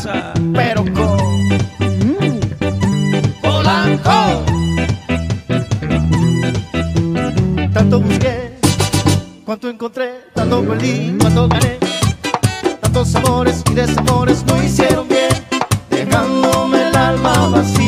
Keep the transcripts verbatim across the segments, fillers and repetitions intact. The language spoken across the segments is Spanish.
casa, pero con mm, Polanco. Tanto busqué, cuánto encontré, tanto perdí, cuánto gané. Tantos amores y desamores no hicieron bien, dejándome el alma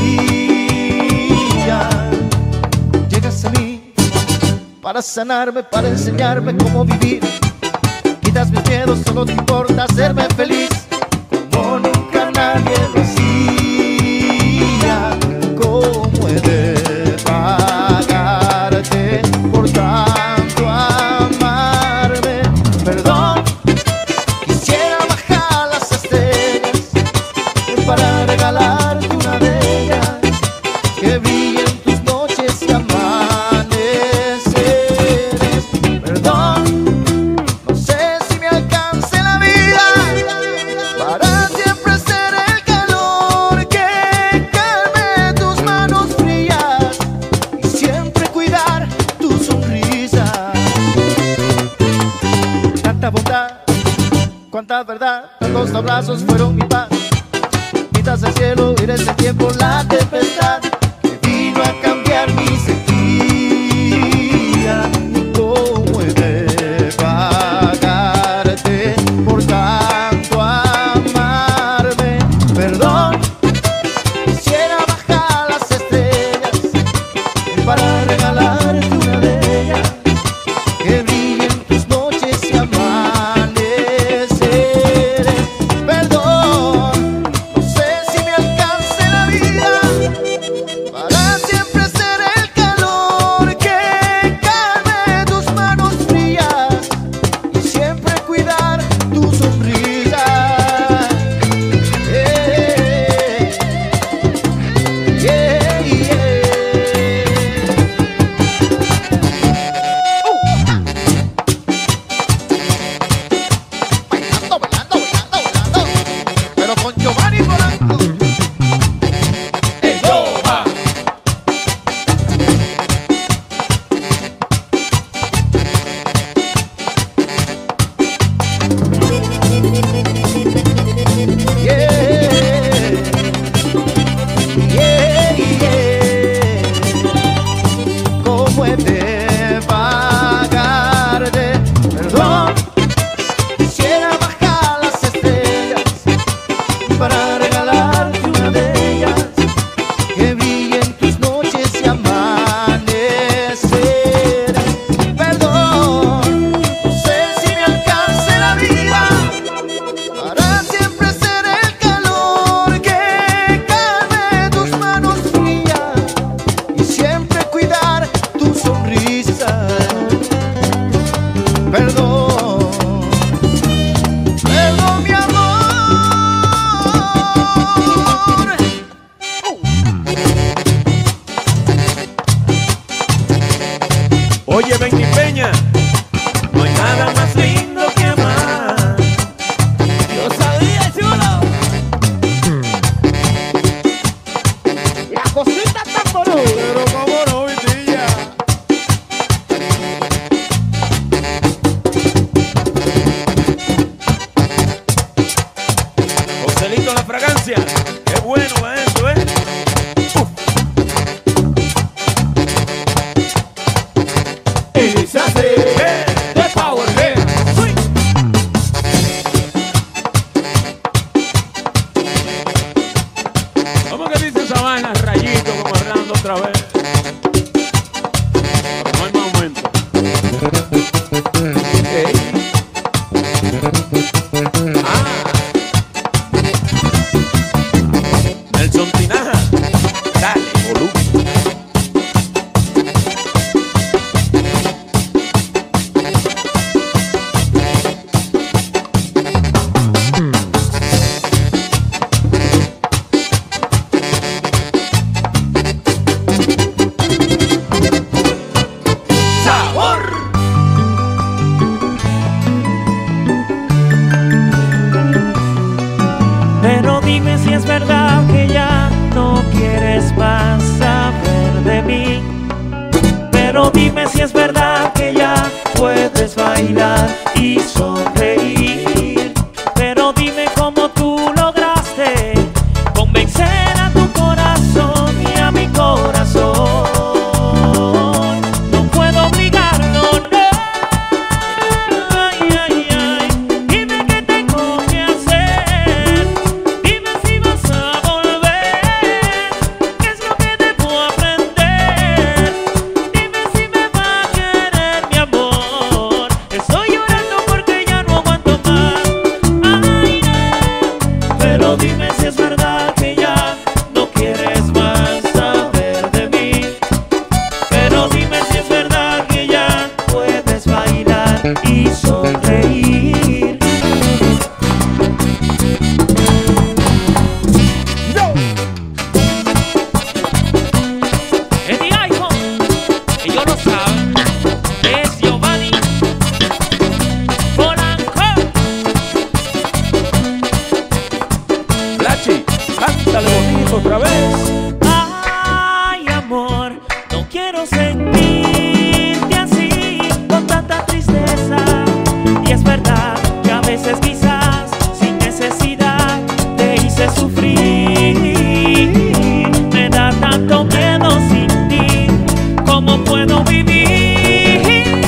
vacía. Llegas a mí para sanarme, para enseñarme cómo vivir. Quitas mis miedos, solo te importa hacerme feliz, como nunca nadie lo hacía. ¿Cómo he de pagarte por tanto amarme? Perdón, quisiera bajar las estrellas para regalarte una de ellas, que brillen tus noches y amaneceres. Perdón, no sé si me alcance la vida para siempre ser el calor que calme tus manos frías y siempre cuidar tu sonrisa. Tanta bondad, cuánta verdad, tantos abrazos fueron mi paz. Quitas el cielo, eres el tiempo, la tempestad que vino a cambiar mi sequía. ¿Y cómo he de pagarte por tanto amarme? Perdón, quisiera bajar las estrellas para regalarte una de ellas, que brillen tus noches y amaneceres. Perdón, no sé si me alcance la vida para siempre ser el calor que calme tus manos frías y siempre cuidar tu sonrisa. Yeah, yeah, yeah. Bailando, bailando, bailando, bailando, pero con Giovanni Polanco. Eyoba. Yeah, yeah, yeah. ¿Cómo he de pagarte? Perdón, quisiera bajar las estrellas para regalarte una de ellas, que brillen tus noches y amaneceres. Perdón, no sé si me alcance la vida para siempre ser el calor que calme tus manos frías y siempre cuidar tu sonrisa. Perdón, perdón mi amor. Oye, Benny Peña, no hay nada más lindo que amar. Yo sabía, chulo. La cosita está por uno. Pero cómo no, Vitilla. Joselito la fragancia, qué bueno va eso, ¿eh? Uf. Iniciaste de Power Head. Uy. ¿Cómo que dice esa vaina? Rayito, como hablando otra vez. Pero no hay más momento. Ah. Nelson Tinaja. Dale, volumen. Sabor. Pero dime si es verdad que ya no quieres más saber de mí. Pero dime si es verdad que ya puedes bailar y sonreír. Pero dime cómo tú lograste y sonreír. Yo. En mi iPhone, ellos lo saben, es Giovanni Polanco. Lachi, cántale bonito otra vez. Ay, amor, no quiero sentirte así, con tanta tristeza. Y es verdad que a veces quizás sin necesidad te hice sufrir. Me da tanto miedo sin ti, ¿cómo puedo vivir?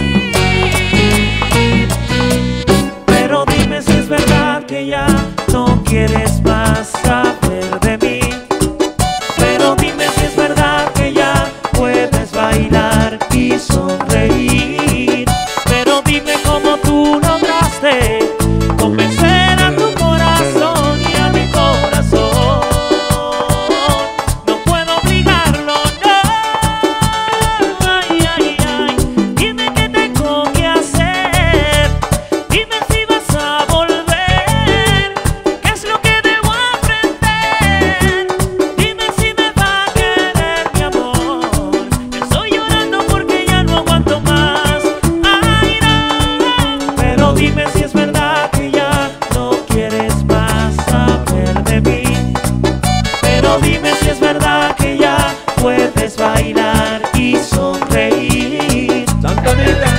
Pero dime si es verdad que ya no quieres más saber de mí. Pero dime si es verdad que ya puedes bailar y sonreír. Pero dime cómo tú lograste convencer a tu corazón y a mi corazón. No puedo obligarlo, no. Ay, ay, ay. Dime qué tengo que hacer. Dime si vas a volver. ¿Qué es lo que debo aprender? Dime si me va a querer, mi amor. Estoy llorando porque ya no aguanto más. Ay, no. Pero dime si es verdad que ya no quieres más saber de mí. Pero dime si es verdad que ya puedes bailar y sonreír. Santa Anita.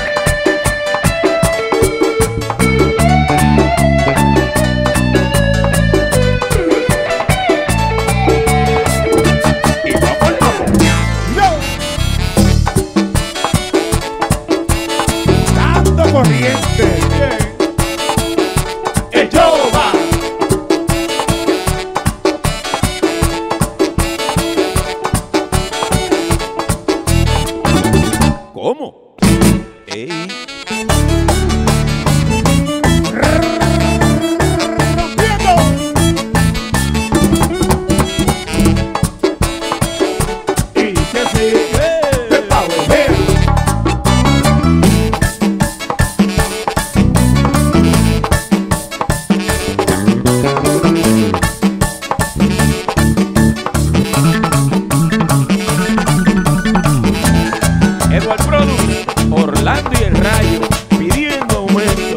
Y vámonos. Yo. Dando corriente. Bien. El yo va. ¿Cómo? Ey. Rompiendo. Y se sigue de Power. Edward Produce, Orlando y el Rayo pidiendo aumento.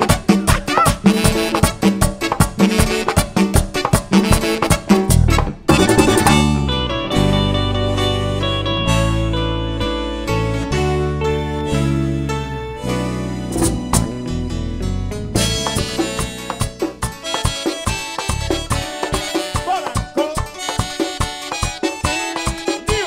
Polanco. Tío.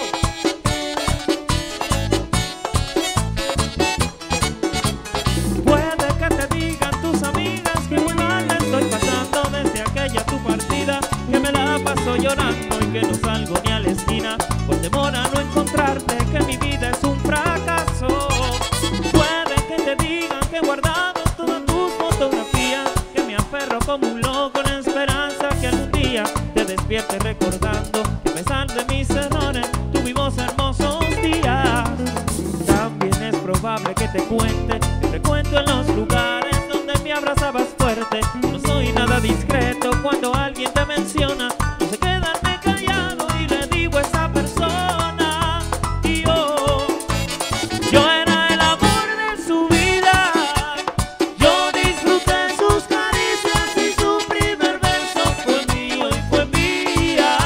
Puede que te digan tus amigas que muy mal la estoy pasando desde aquella tu partida, que me la paso llorando y que no salgo ni a la esquina por temor a no encontrarte, que mi vida es un fracaso. Puede que te digan que he guardado todas tus fotografías, que me aferro como un loco en la esperanza que algún día te despierte recordando que a pesar de mis errores tuvimos hermosos días. También es probable que te cuente que frecuento en los lugares donde me abrazabas fuerte. No soy nada discreto cuando alguien te menciona, no sé quedarme callado y le digo a esa persona. Y yo, yo era el amor de su vida. Yo disfruté sus caricias y su primer beso fue mío y fue mía.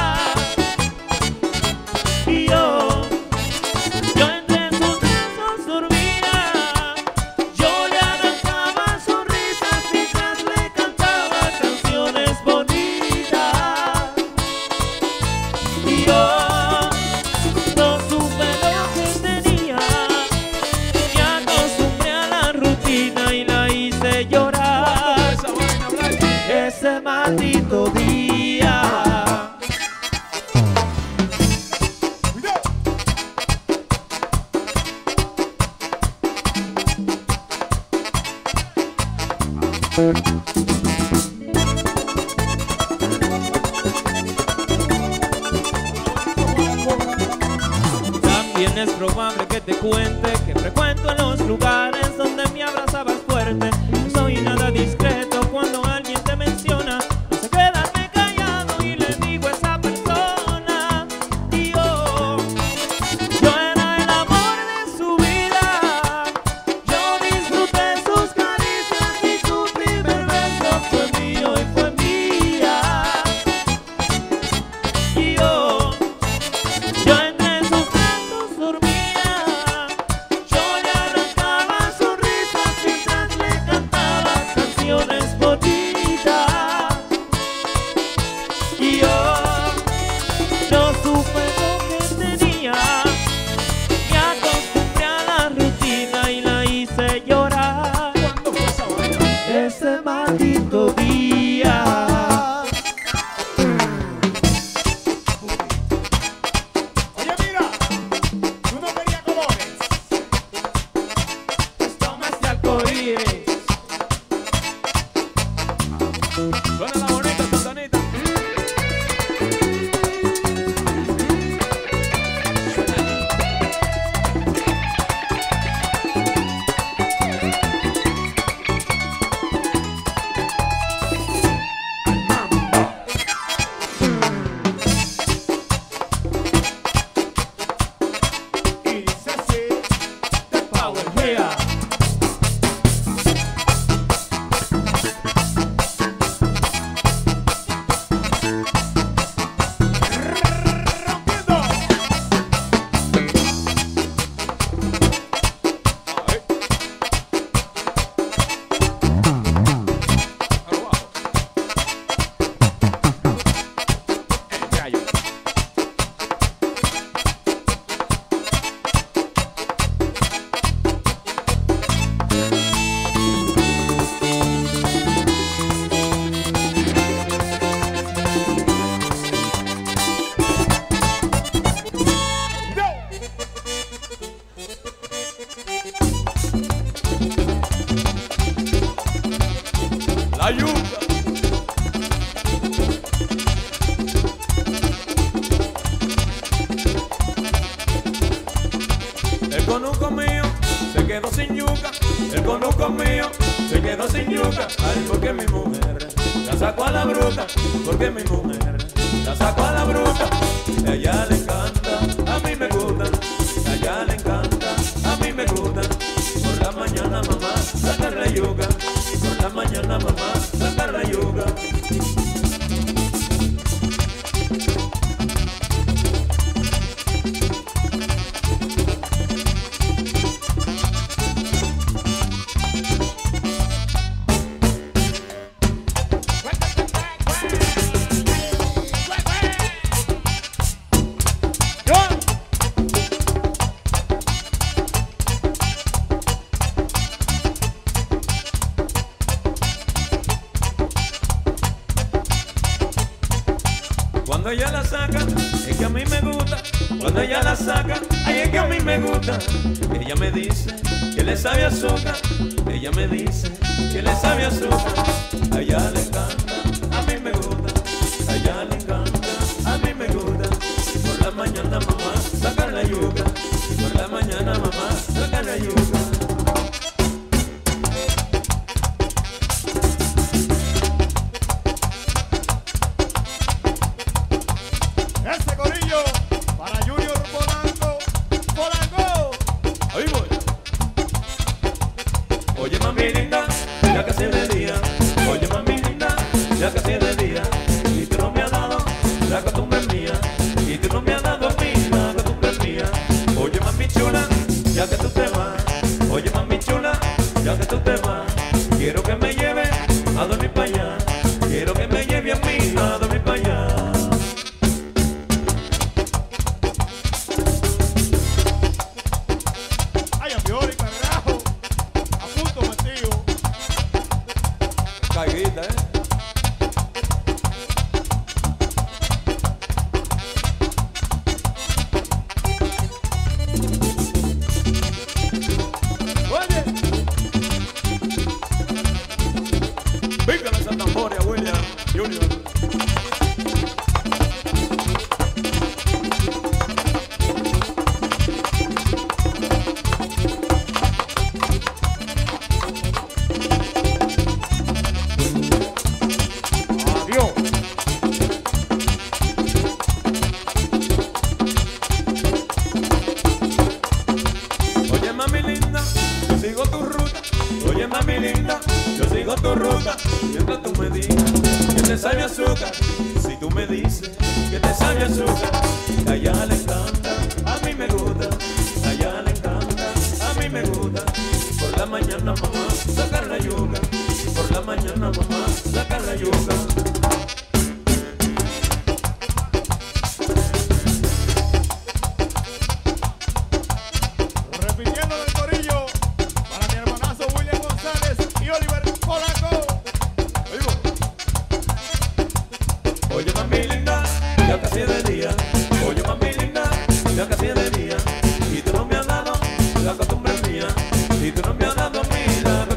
Y yo, yo entre sus brazos dormía. Yo le arrancaba sonrisas mientras le cantaba canciones bonitas. Y yo no supe lo que tenía. Me acostumbré a la rutina y la hice llorar ese maldito día. También es probable que te cuente que frecuento en los lugares donde me abrazabas fuerte. arco iris. Suena la bonita Santanita. Y dice así, The Power Here. La yuca. El conuco mío se quedó sin yuca. El conuco mío se quedó sin yuca. Ay, porque mi mujer la sacó a la bruta. Porque mi mujer la sacó a la bruta. A ella le encanta, a mí me gusta. A ella le encanta, a mí me gusta. Por la mañana mamá sacar la yuca. Por la mañana mamá sacar la yuca. Cuando ella la saca, es que a mí me gusta. Cuando ella la saca, ay, es que a mí me gusta. Ella me dice que le sabe azúcar. Ella me dice que le sabe azúcar. A ella le encanta, a mí me gusta. A ella le encanta, a mí me gusta. Por la mañana mamá sacar la yuca. Por la mañana mamá sacar la yuca. Ese corillo para Junior Polanco. Polanco. Ahí voy. Oye mami linda, ya casi es de día. Oye mami linda, ya casi es de día. Y tú no me has dado la costumbre mía. Y tú no me has dado a mí la costumbre mía. Oye mami chula, ya que tú te vas. Oye mami chula, ya que tú te vas. Quiero que me lleve a dormir para allá. Quiero que me lleve a mí a dormir para allá. Ay, a Fiori, carajo. A punto metido. Caiguita, eh. Oye, venga esa tamboria, William Junior. Adiós. Oye mami linda, yo sigo tu ruta. Oye mami linda, yo sigo tu ruta. Mientras tú me digas que te sabe azúcar. Si tú me dices que te sabe azúcar. A ella le encanta, a mí me gusta. A ella le encanta, a mí me gusta. Por la mañana mamá sacar la yuca. Por la mañana mamá sacar la yuca. Repitiendo del corillo para mi hermanazo William González y Oliver Polanco. Oye mami linda, ya casi es de día. Oye mami linda, ya casi es de día. Y tú no me has dado la costumbre mía. Y tú no me has dado a mí la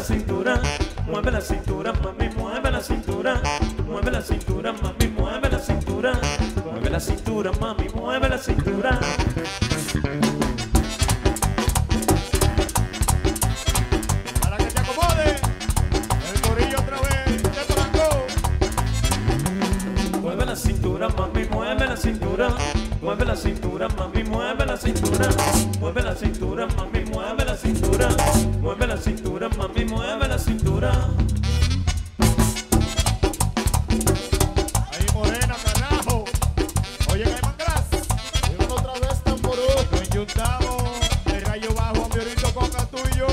cintura, mueve la cintura, mami, mueve la cintura, mueve la cintura, mami, mueve la cintura, mueve la cintura, mami, mueve la cintura. Para que te acomode, el corillo otra vez, te Polanco. Mueve la cintura, mami, mueve la cintura, mueve la cintura, mami, mueve la cintura, mueve la cintura, mami, mueve la cintura, mueve la cintura, mami, mueve la cintura. Ahí Morena, carajo. Oye, Caimán Gras. Llegando otra vez tamború. Nos enyuntamos de rayo bajo, ambiorito con tú y yo.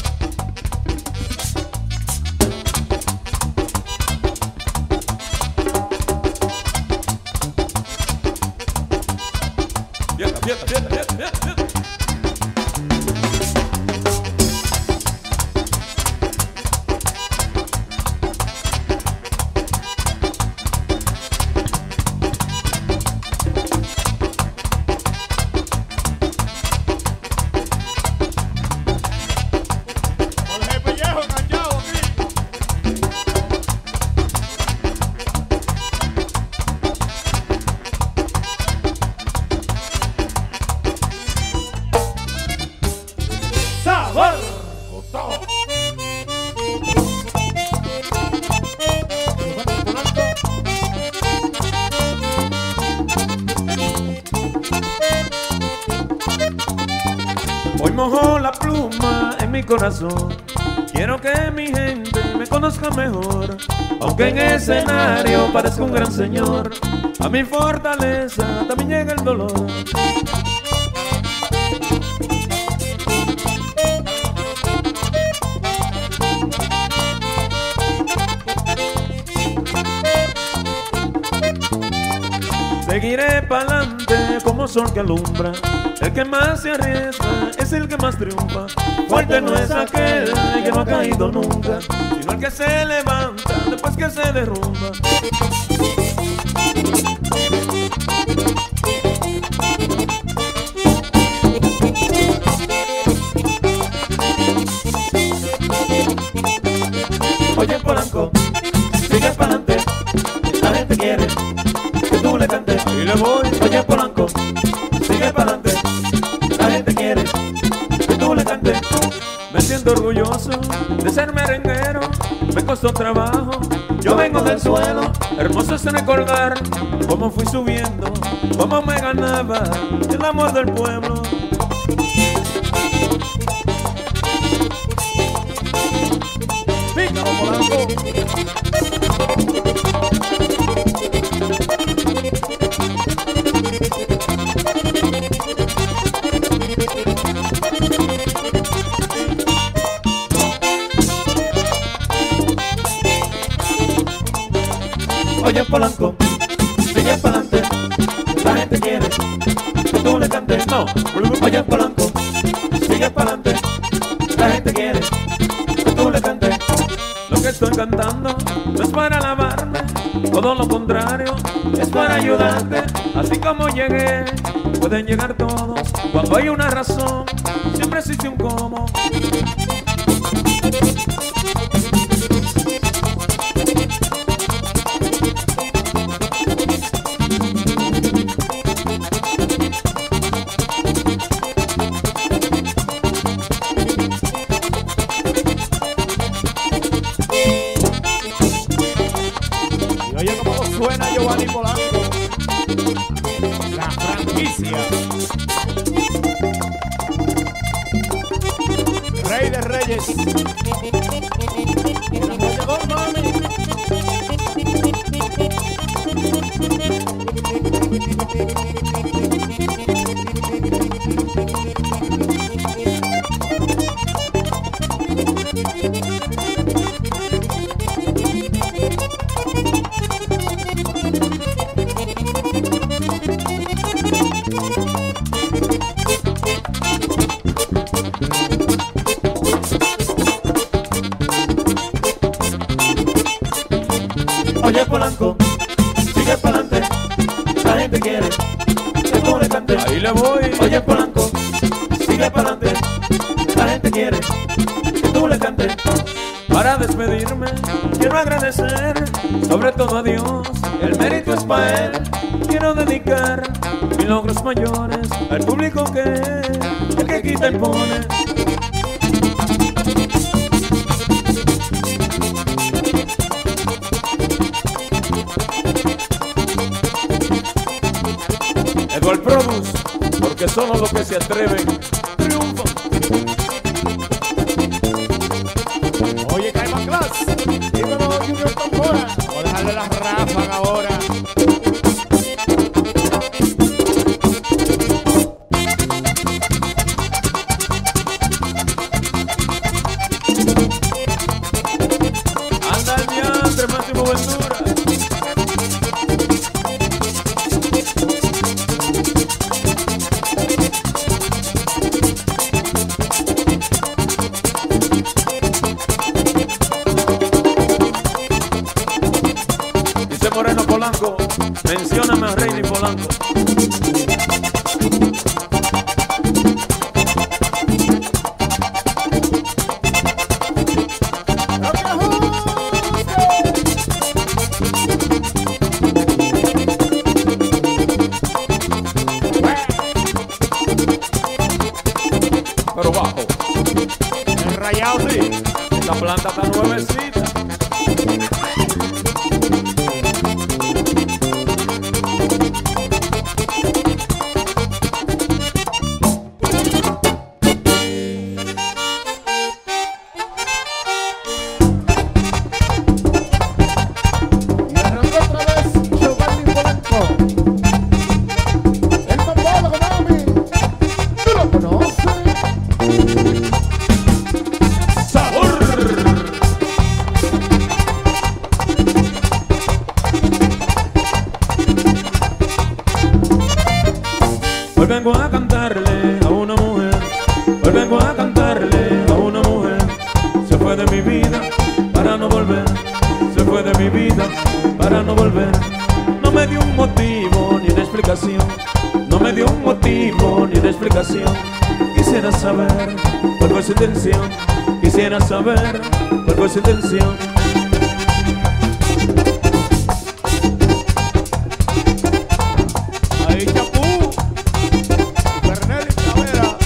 Fiesta, fiesta, fiesta, fiesta, fiesta, fiesta. Jorge Pellejo, enganchado aquí. ¡Sabor! Hoy mojo la pluma en mi corazón. Quiero que mi gente me conozca mejor. Aunque en escenario parezca un gran señor, a mi fortaleza también llega el dolor. Seguiré pa'lante como sol que alumbra. El que más se arriesga es el que más triunfa. Fuerte no es aquel que no ha caído nunca, sino el que se levanta después que se derrumba. Oye, Polanco, sigue pa'lante, la gente quiere que tú le cantes. Y le voy. Oye, Polanco, sigue pa'lante, la gente quiere que tú le cantes. Me siento orgulloso de ser merenguero, me costó trabajo, yo vengo del suelo. Hermoso es recordar cómo fui subiendo, cómo me ganaba el amor del pueblo. Pícaro, Polanco. Oye, Polanco, sigue pa'lante, la gente quiere que tú le cantes. No, oye, Polanco, sigue pa'lante, la gente quiere que tú le cantes. Lo que estoy cantando no es para alabarme, todo lo contrario, es para ayudarte. Así como llegué, pueden llegar todos. Cuando hay una razón, siempre existe un cómo. Y oye cómo suena Giovanni Polanco. La franquicia. Rey de Reyes. Llegó, mami. Oye, Polanco, sigue pa'lante, la gente quiere que tú le cantes. Ahí le voy. Oye, Polanco, sigue pa'lante, la gente quiere que tú le cantes. quiero agradecer, sobre todo a Dios, el mérito es para Él. Quiero dedicar mis logros mayores al público que el que quita impone. Edward Produce, porque solo los que se atreven triunfan. Oye, Caima Class, dímelo, Junior Tambora. Vamos a dejarle la ráfaga ahora. Anda el diantre, Máximo Ventura. Dice Moreno Polanco, mencióname a Reini Polanco. Pero bajo, El rayado, sí. la planta está nuevecita. Y arrancó otra vez Giovanni Polanco. El mambólogo, mami. ¿Tú lo conoces? ¡Sabor! Hoy vengo a cantarle a una mujer, hoy vengo a cantarle a una mujer. Se fue de mi vida para no volver, se fue de mi vida para no volver. No me dio un motivo ni una explicación, no me dio un motivo ni una explicación. Quisiera saber cuál fue su intención, quisiera saber cuál fue su intención. Ahí Chapú, Bernel y Tavera.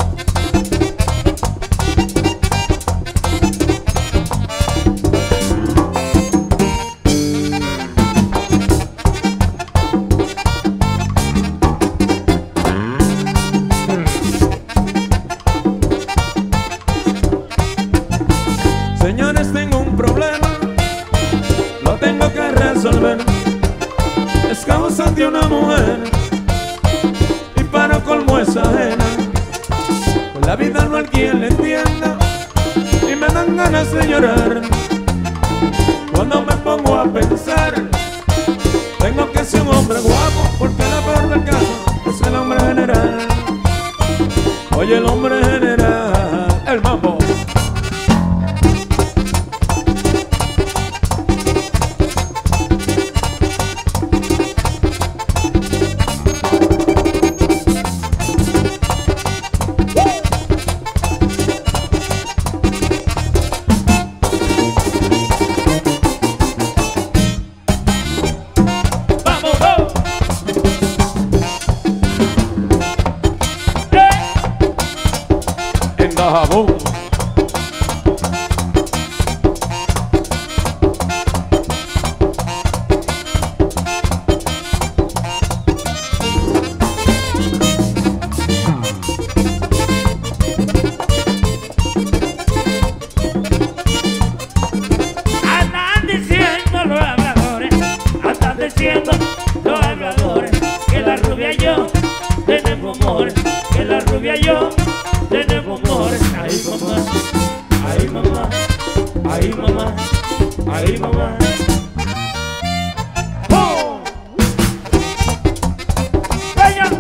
Señores, tengo un problema, lo tengo que resolver. Es causa de una mujer y para colmo es ajena. La vida no hay quien le entienda y me dan ganas de llorar. Cuando me pongo a pensar, tengo que ser un hombre guapo, porque la peor del caso es el hombre general. Oye, el hombre general, el mambo. ¡Vamos, vamos! En Dajabón. Andan diciendo los habladores, andan diciendo los habladores, que la rubia y yo tenemos amores, que la rubia y yo tenemos amores. Ay mamá, ay mamá, ay mamá, ay mamá. ¡Oh! ¡Venga!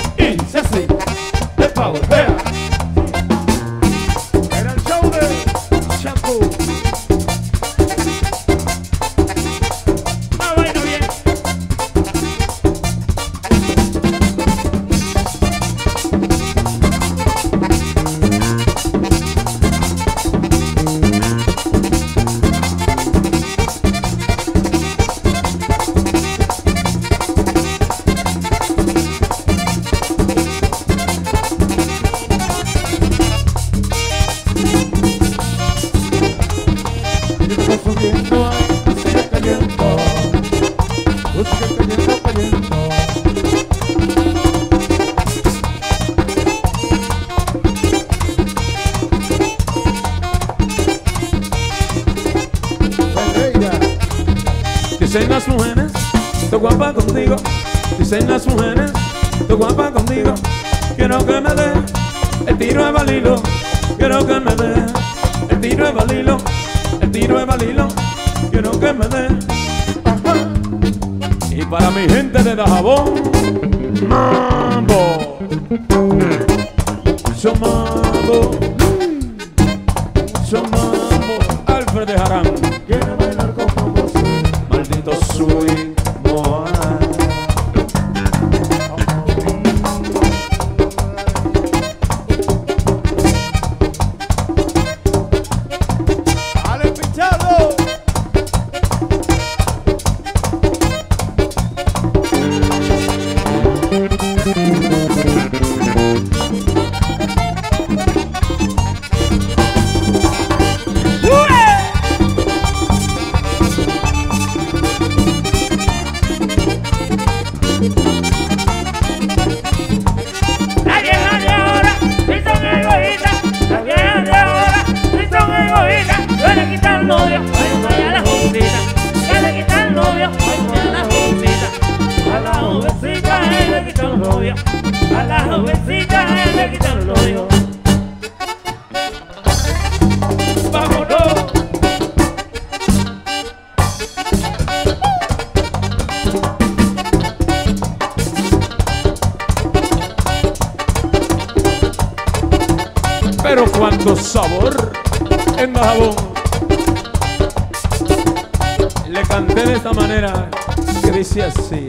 Incesi, de Power, vea. Era el show de Dicen las mujeres, estoy guapa contigo. Dicen las mujeres, estoy guapa contigo. Quiero que me dé el tiro de balilo. Quiero que me dé el tiro de balilo. El tiro de balilo. Quiero que me dé. Ajá. Y para mi gente de Dajabón, mambo. Mucho mambo. Mucho mambo. Alfred de Jarán. Quiero bailar como vos. Maldito swing. A la jovencita le quitan el novio. ¡Vámonos! Pero cuánto sabor en Dajabón. Le canté de esta manera que dice así.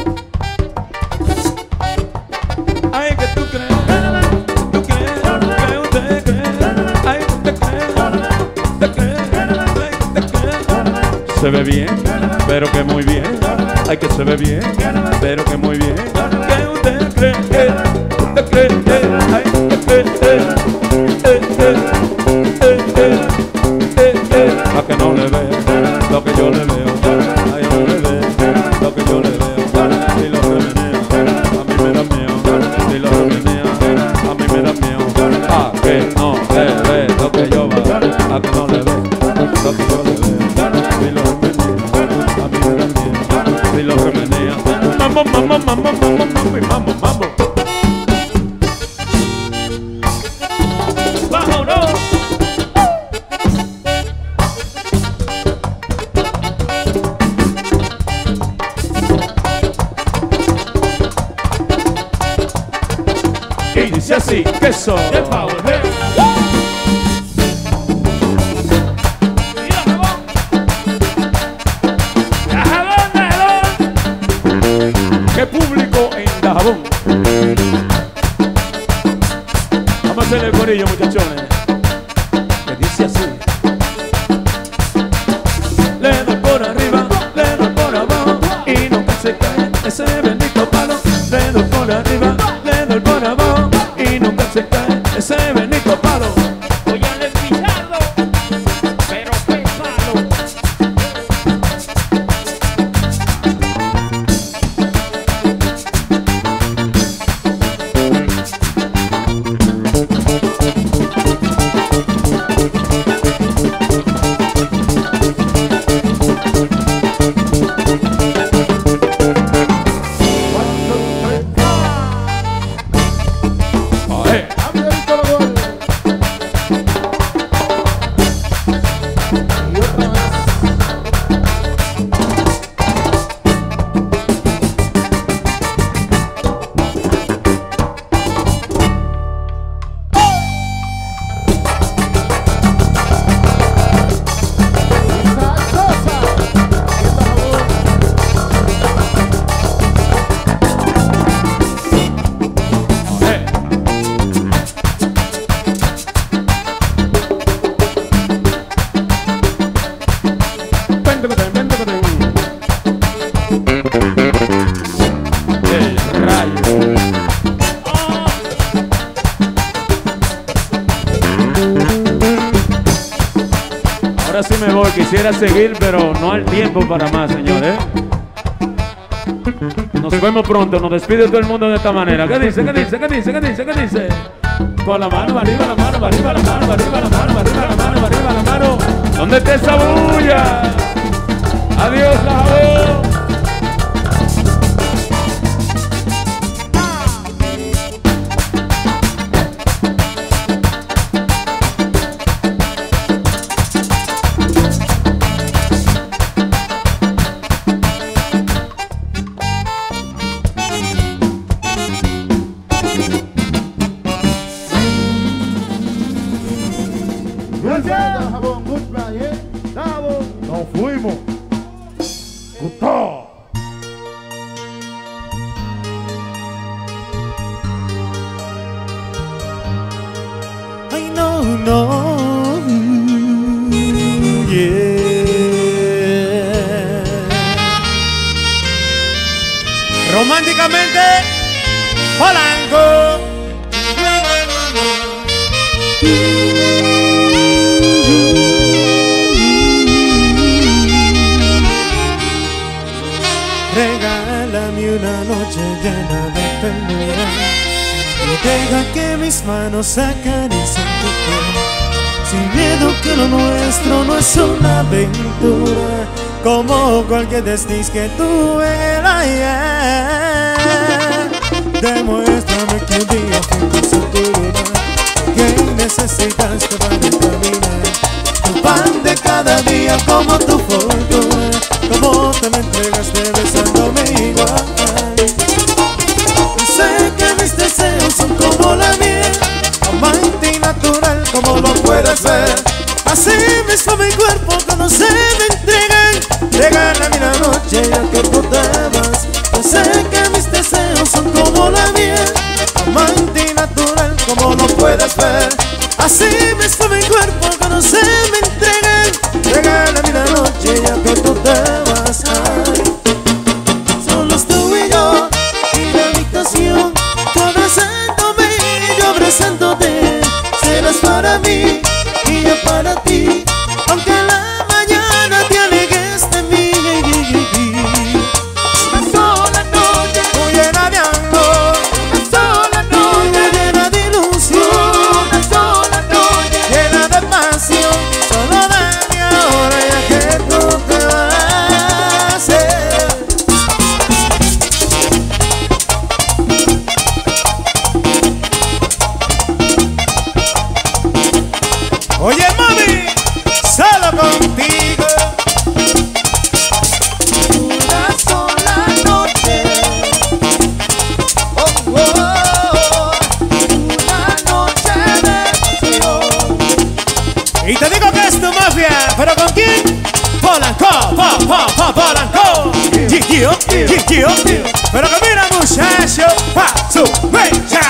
Ay, que tú crees, tú crees, que usted cree. Ay, te crees, te crees, te crees. Se ve bien, pero que muy bien. Ay, que se ve bien, pero que muy bien. Que usted cree, te cree, ay, te cree, eh, eh, eh, eh, eh, eh. A que no le ve lo que yo le veo. Ay, no le ve lo que yo le veo. Y lo que menea, a mí me da miedo. Y lo que menea, a mí me da miedo. A que no le ve lo que yo veo. A que no le ve lo que yo le veo. Y lo que menea, a mí me da miedo. Y lo que menea, mambo, mambo, mambo, mambo, mambo, mambo, mambo. ¡Vámonos! Y dice así, que son ¡De Power! ¿Qué público en Dajabón? Vamos a hacerle el corillo, muchachones. Que dice así. Le doy por arriba, le doy por abajo y nunca se cae ese bendito palo. Le doy por arriba, le doy por abajo y nunca se cae ese bendito palo. Voy a desficharlo, pero qué palo. Aje. El rayo. Ahora sí me voy, quisiera seguir, pero no hay tiempo para más, señores. Nos vemos pronto, nos despide todo el mundo de esta manera. ¿Qué dice? ¿Qué dice? ¿Qué dice? ¿Qué dice? ¿Qué dice? Con la mano, arriba la mano, arriba la mano, arriba la mano, arriba la mano, arriba la mano. ¿Dónde está esa bulla? Adiós, Lau. Gracias, Jabón. Goodbye, ¿eh? Jabón. Nos fuimos. Gustó. I know, no, yeah. Románticamente, Polanco. Regálame una noche llena de ternura y deja que mis manos acaricien tu piel, sin miedo que lo nuestro no es una aventura, como cualquier desliz que tuve el ayer. Demuéstrame que un día fuimos a tu lugar, que necesitaste para caminar, tu pan de cada día como tu fortuna, como te me entregaste besándome igual. Sé que mis deseos son como la miel, amante y natural como lo puedes ver. Así mismo mi cuerpo cuando se me entregan, regálame una noche ya que tú te vas. Yo sé que mis deseos son como la miel, amante y natural como lo puedes ver. Así mismo mi cuerpo cuando se me entregan, regálame una noche ya que tú te vas. Ay, solo tú y yo en la habitación, tú abrazándome y yo abrazándote. Serás para mí y yo para ti, aunque en la mañana te alejes de mí. Una sola noche muy llena de amor, una sola noche llena de ilusión, una sola noche llena de pasión. Solo dame ahora ya que tú te vas. Oye mami, solo contigo. Una sola noche, oh, oh, oh. Una noche de pasión. Y te digo que es tu mafia, pero ¿con quién? Polanco, pa, pa, pa, Polanco. Gigio, Gigio. Pero que mira muchacho, pa, su, mecha.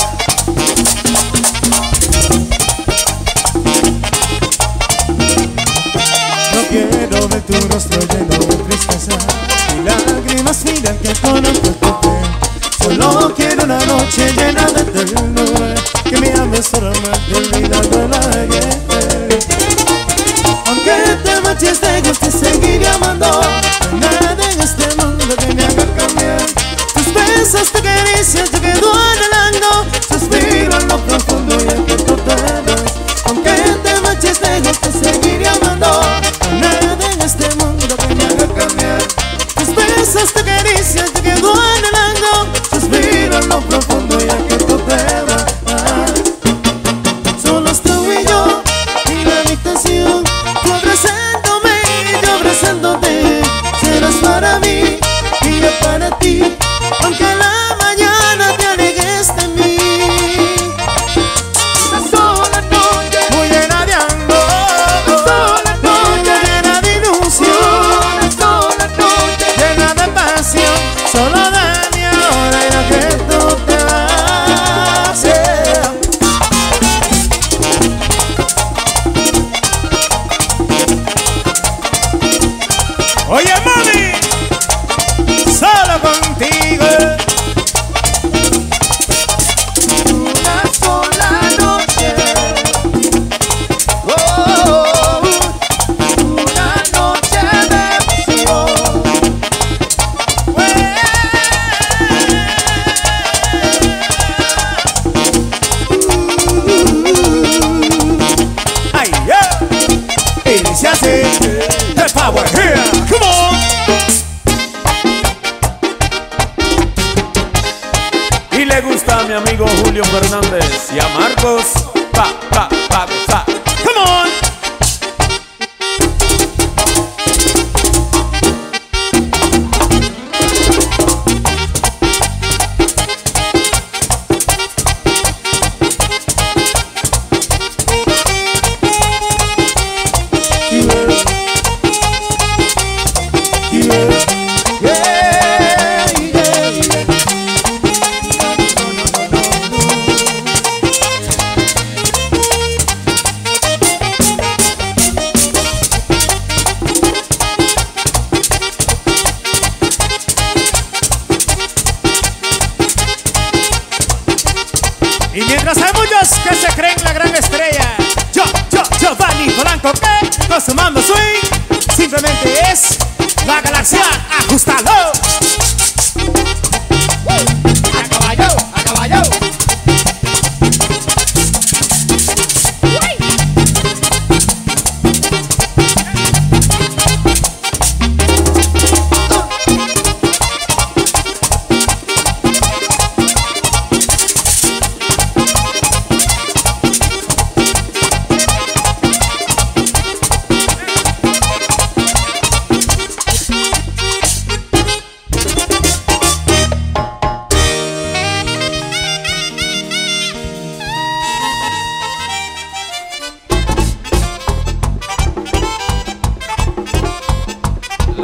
No quiero ver tu rostro lleno de tristeza y lágrimas, mira que conozco tu piel. Solo quiero una noche llena de ternura, que me ames solamente olvidando el ayer. Aunque te marches te guste seguir amando, no hay nada en este mundo que me haga cambiar. Tus besos, tu caricias, yo quedo anhelando, suspiro en lo profundo ya que tú te vas. Aunque te marches te guste seguir amando, no hay nada en este mundo que me haga cambiar. Tus besos, tu caricias, yo quedo anhelando, suspiro en lo profundo ya que tú te vas. Solo tú y yo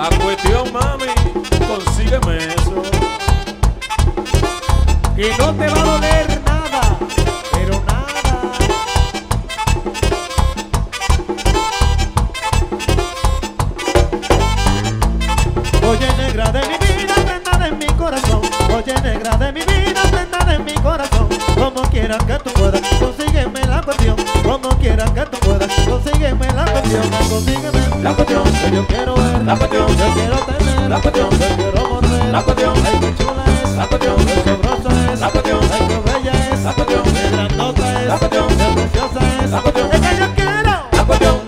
La cuestión, mami, consígueme eso. Y no te va a doler nada, pero nada. Oye, negra de mi vida, prenda de mi corazón. Oye, negra de mi vida, prenda de mi corazón. Como quieras que tú puedas, consígueme la cuestión. Como quieras que tú puedas, consígueme la cuestión. Consígueme La cuestión, que yo quiero ver, la cuestión, que quiero tener, la cuestión, que quiero morder. la cuestión, Ay, qué chula es, la cuestión, qué sabrosa es, la cuestión, ay, qué bella es, la cuestión, qué grandota es, la cuestión, qué preciosa es, la cuestión, es que yo quiero. la cuestión.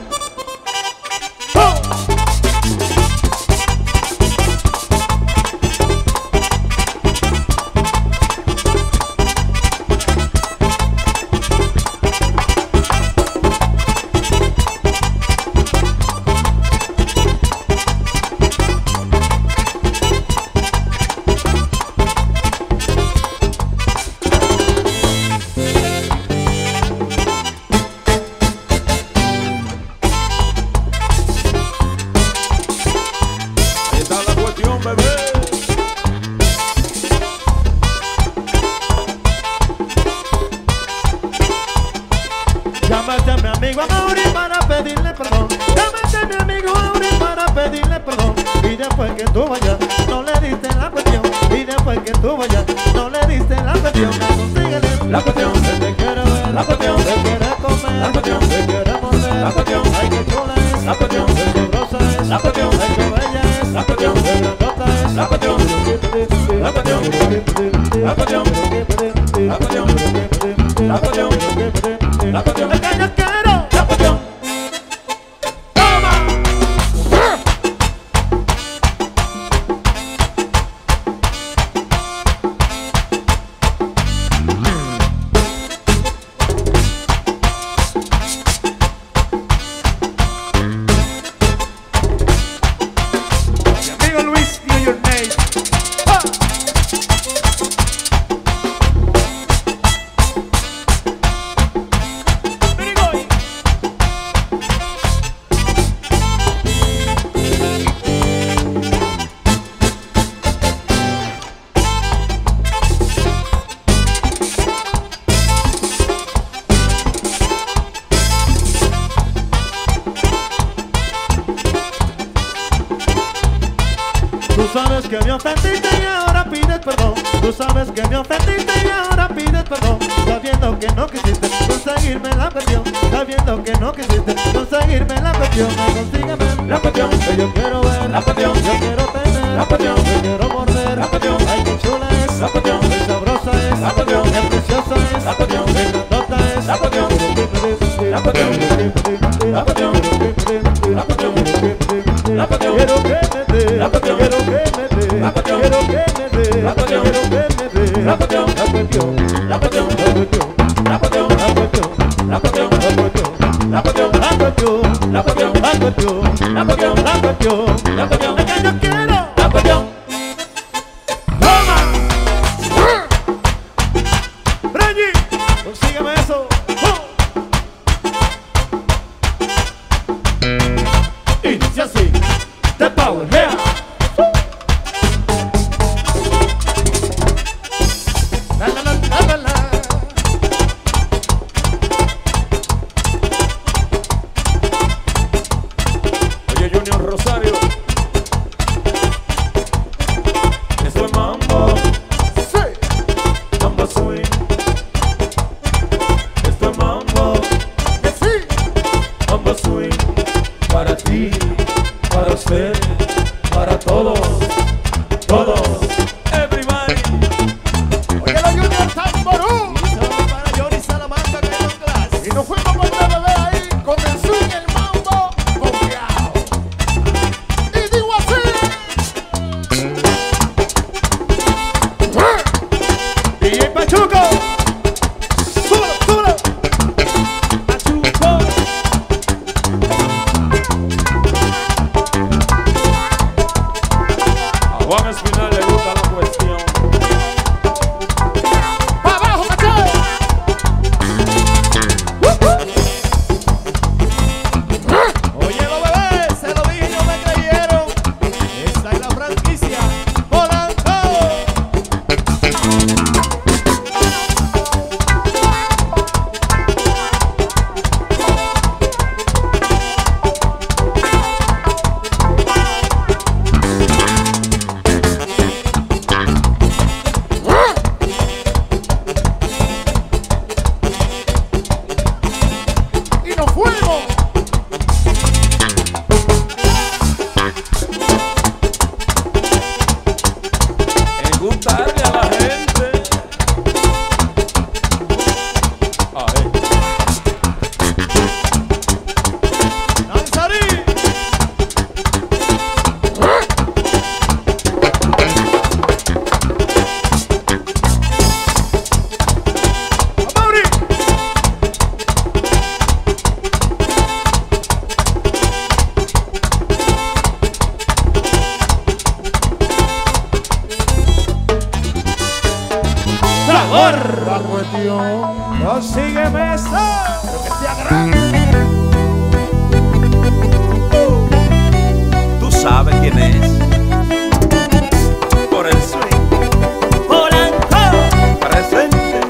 Ahí está la cuestión, bebé. Llámate a mi amigo Mauri para pedirle perdón. Llámate a mi amigo Mauri para pedirle perdón. Y después que tú vayas, no le diste la cuestión. Y después que tú vayas, no le diste la cuestión. Consíguele La cuestión, que te quiero ver, la cuestión, te quiere comer, la cuestión, te quiere morder. la cuestión, Ay, qué chula es, la cuestión, qué sabrosa es, la cuestión, ay, qué bella es, la cuestión, qué grandota es, la cuestión, la cuestión, la cuestión, la cuestión, la cuestión, la cuestión, es que yo quiero. la cuestión. Mi amigo Luis, y your name. ¡Ah! Mirigoy. Tú sabes que me ofendiste y ahora pides perdón. Tú sabes que me ofendiste y ahora pides perdón. Sabiendo que no quisiste conseguirme la cuestión. Sabiendo que no quisiste conseguirme la cuestión. Consígueme La cuestión, que yo quiero ver, la cuestión, yo quiero tener, la cuestión, yo quiero morder. la cuestión, Ay, qué chula es, la cuestión, qué sabrosa es, la cuestión, qué preciosa es, la cuestión, qué grandota es, la cuestión, la cuestión, la cuestión, la cuestión, la cuestión, quiero que me dé, la cuestión, quiero que me dé, la cuestión, quiero que me dé, la cuestión, quiero que me dé, la cuestión, la cuestión, la cuestión, la cuestión, la cuestión, la cuestión, la cuestión, la cuestión, la cuestión, la cuestión, la cuestión, la cuestión, la cuestión, es que yo quiero. la cuestión. Reggie, consígueme eso. Y dice así, The Power, yeah. La, la, la, la, la, la. Oye, Junior Rosario, Chino Fuego. Es gustarle a la gente. Ay. Lanzarí. Amaury. ¡Sabor! La cuestión. Consígueme esa. Pero que sea grande. Tú sabes quién es. Por el swing Polanco. presente.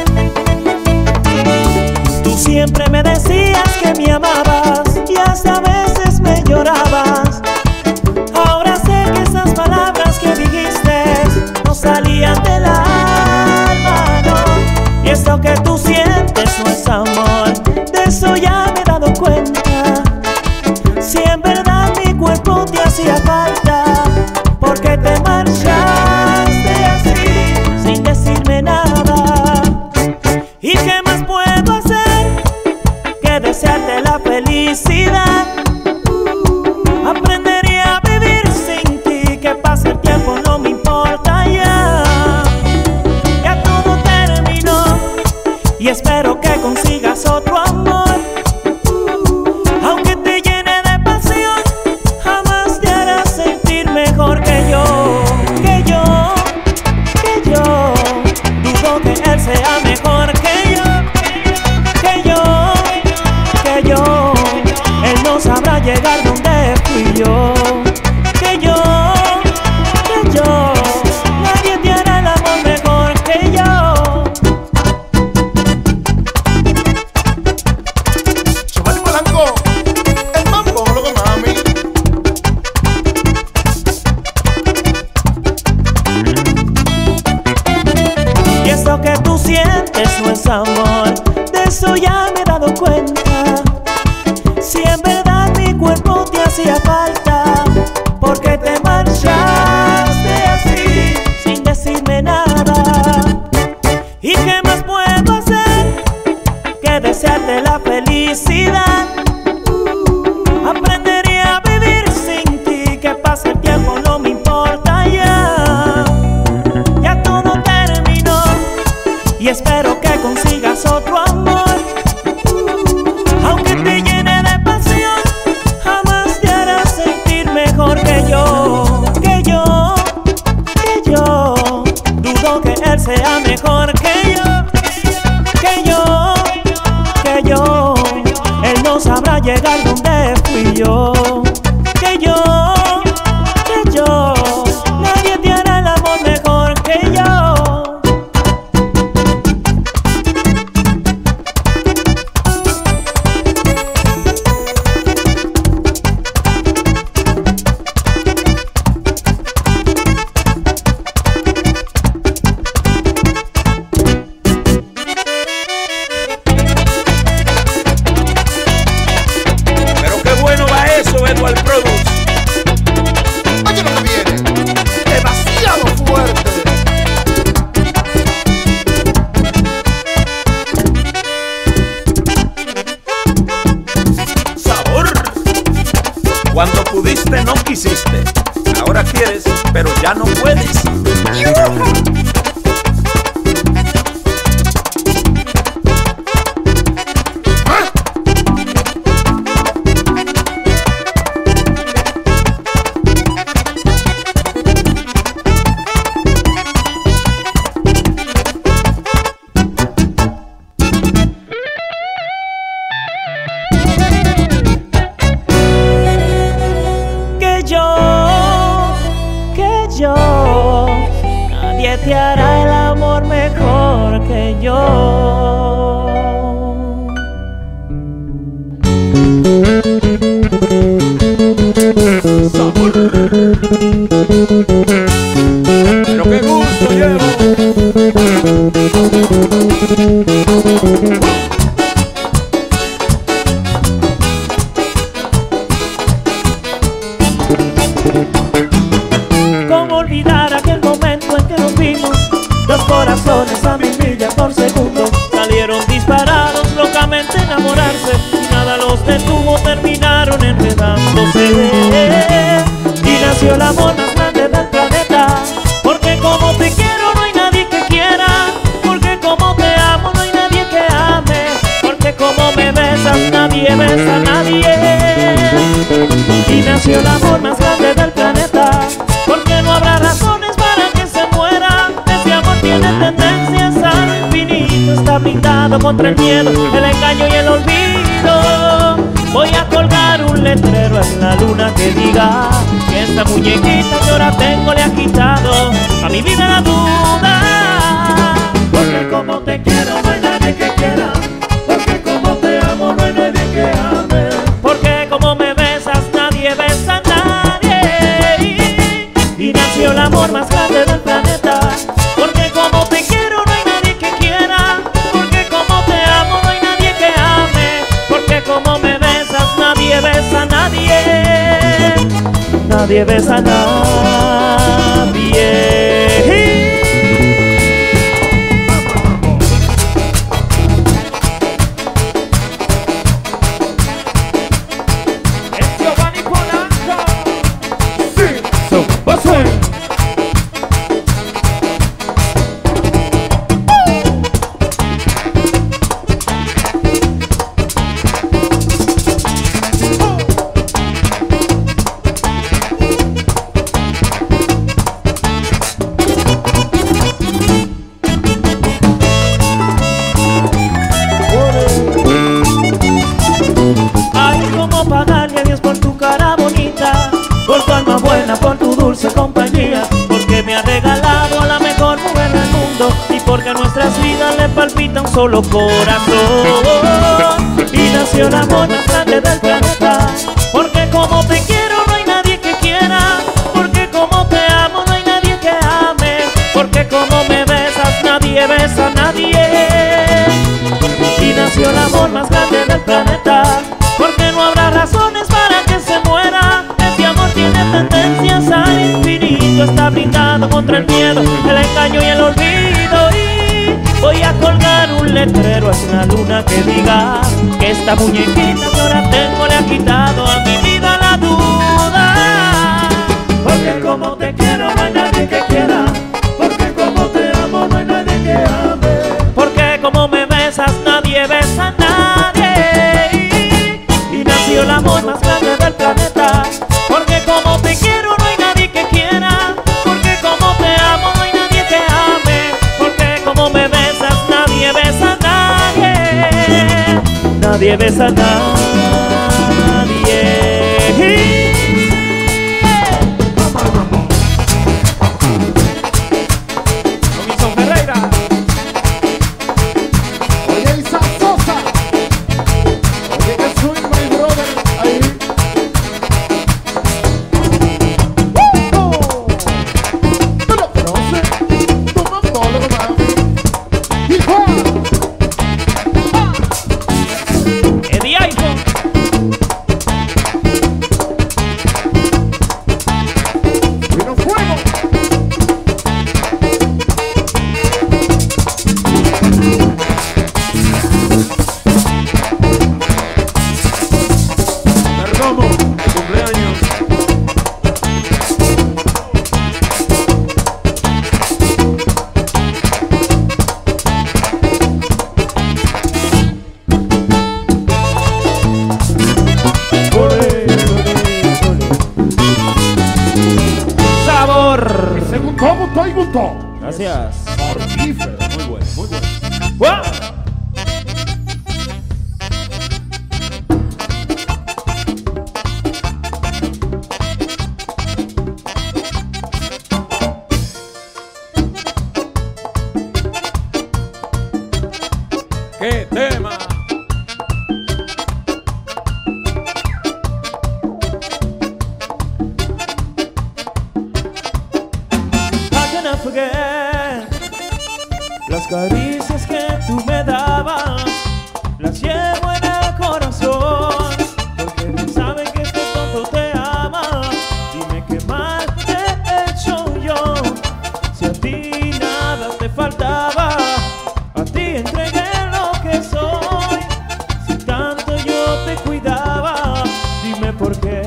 Tú siempre me decías que me amabas y hasta a veces me llorabas. Ahora sé que esas palabras que dijiste no salían del alma, no. Y esto que tú sientes no es amor, de eso ya me he dado cuenta. Si en verdad mi cuerpo te hacía falta, porque te marchaste así, sin decirme nada. ¿Y qué más puedo hacer que desearte la felicidad? Aprendería a vivir sin ti, que pase el tiempo no me importa ya. Ya todo terminó y espero que consigas otro amor. Aunque te llene de pasión, jamás te hará sentir mejor que yo, que yo, que yo. Dudo que él sea mejor que yo, que yo, que yo. Él no sabrá llegar donde fui yo, que yo, que yo. Nadie tiene el amor mejor que yo. Giovanni Polanco. El mambo, loco, mami. Y esto que tú sientes no es amor, de eso ya me he dado cuenta. Si en verdad mi cuerpo te hacía falta, porque te marchaste así, sin decirme nada. ¿Y qué más puedo hacer que desearte la felicidad? Aprendería a vivir sin ti, que pase el tiempo no me importa ya. Ya todo terminó y espero que consigas otro amor. Aunque te llene de pasión, jamás te hará sentir mejor que yo, que yo, que yo. Dudo que él sea mejor que yo, que yo, que yo. Él no sabrá llegar donde fui yo, que yo, que yo. Nadie tiene el amor mejor que yo. Pero qué bueno va eso, Edward Produce. Oye lo que viene. Demasiado fuerte. Sabor. Cuando pudiste no quisiste. Ahora quieres, pero ya no puedes. Que yo, que yo, nadie te hará el amor mejor que yo. Pero qué gusto llevo. corazones a mil millas por segundo salieron disparados, locamente enamorarse, y nada los detuvo, terminaron enredándose. Y nació el amor más grande del planeta, porque como te quiero no hay nadie que quiera, porque como te amo no hay nadie que ame, porque como me besas nadie besa a nadie. Y nació el amor más grande del planeta, porque no habrá razones para que se muera. Ese amor tiene tendencias al infinito, está blindado contra el miedo, el engaño y el olvido. Voy a colgar un letrero en la luna que diga que esta muñequita que ahora tengo le ha quitado a mi vida la duda. Porque como te quiero no hay nadie que quiera, porque como te amo no hay nadie que ame, porque como me besas nadie besa a nadie. Y nació el amor más grande del planeta, porque como te quiero no hay nadie que quiera, porque como te amo no hay nadie que ame, porque como me besas nadie besa a nadie, nadie besa a nadie. Por tu dulce compañía, porque me ha regalado a la mejor mujer del mundo y porque a nuestras vidas le palpita un solo corazón. Y nació el amor más grande del planeta, porque como te quiero no hay nadie que quiera, porque como te amo no hay nadie que ame, porque como me besas nadie besa a nadie. Y nació el amor más grande del planeta, porque no habrá razones para que se muera. Ese amor tiene tendencias al infinito, está blindado contra el miedo, el engaño y el olvido. Y voy a colgar un letrero en la luna que diga que esta muñequita que ahora tengo le ha quitado a mi vida la duda. Porque como te quiero no hay nadie que quiera, porque como te amo no hay nadie que ame, porque como me besas nadie besa a nadie. Y nació el amor más grande del planeta, porque como te quiero no hay nadie que quiera, porque como te amo no hay nadie que ame, porque como me besas nadie besa a nadie, nadie besa a nadie. Robinson Ferreira. Oye, Isa Sosa. Oye, que soy my brother. Ahí. ¿Tú lo conoces? Tu mamólogo, mami. ¡Hijo! Eddie iPhone. ¡Vino fuego! Perdomo, cumpleaños. Sabor. Se gustó, gustó y gustó. Gracias. Mortífero. Muy bueno, muy bueno. ¡Guau! ¡Qué tema! How can I forget las caricias que tú me das? cuidaba. Dime por qué.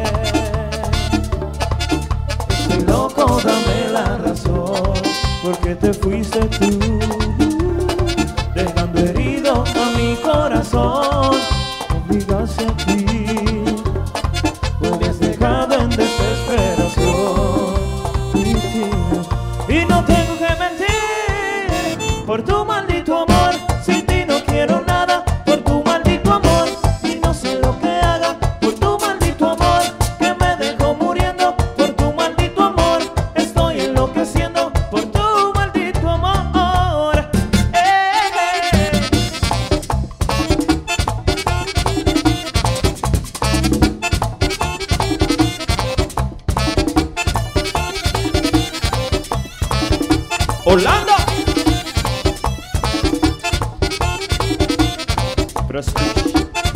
Estoy loco, dame la razón. Porque te fuiste tú, dejando herido a mi corazón. Obligaste a ti, me habías dejado en desesperación. Y no tengo que mentir por tu maldito amor. Sin ti no quiero nada por tu maldito amor. Y no sé lo que haga por tu maldito amor, que me dejó muriendo por tu maldito amor. Estoy enloqueciendo por tu maldito amor. Eh, eh. Orlando Prestige.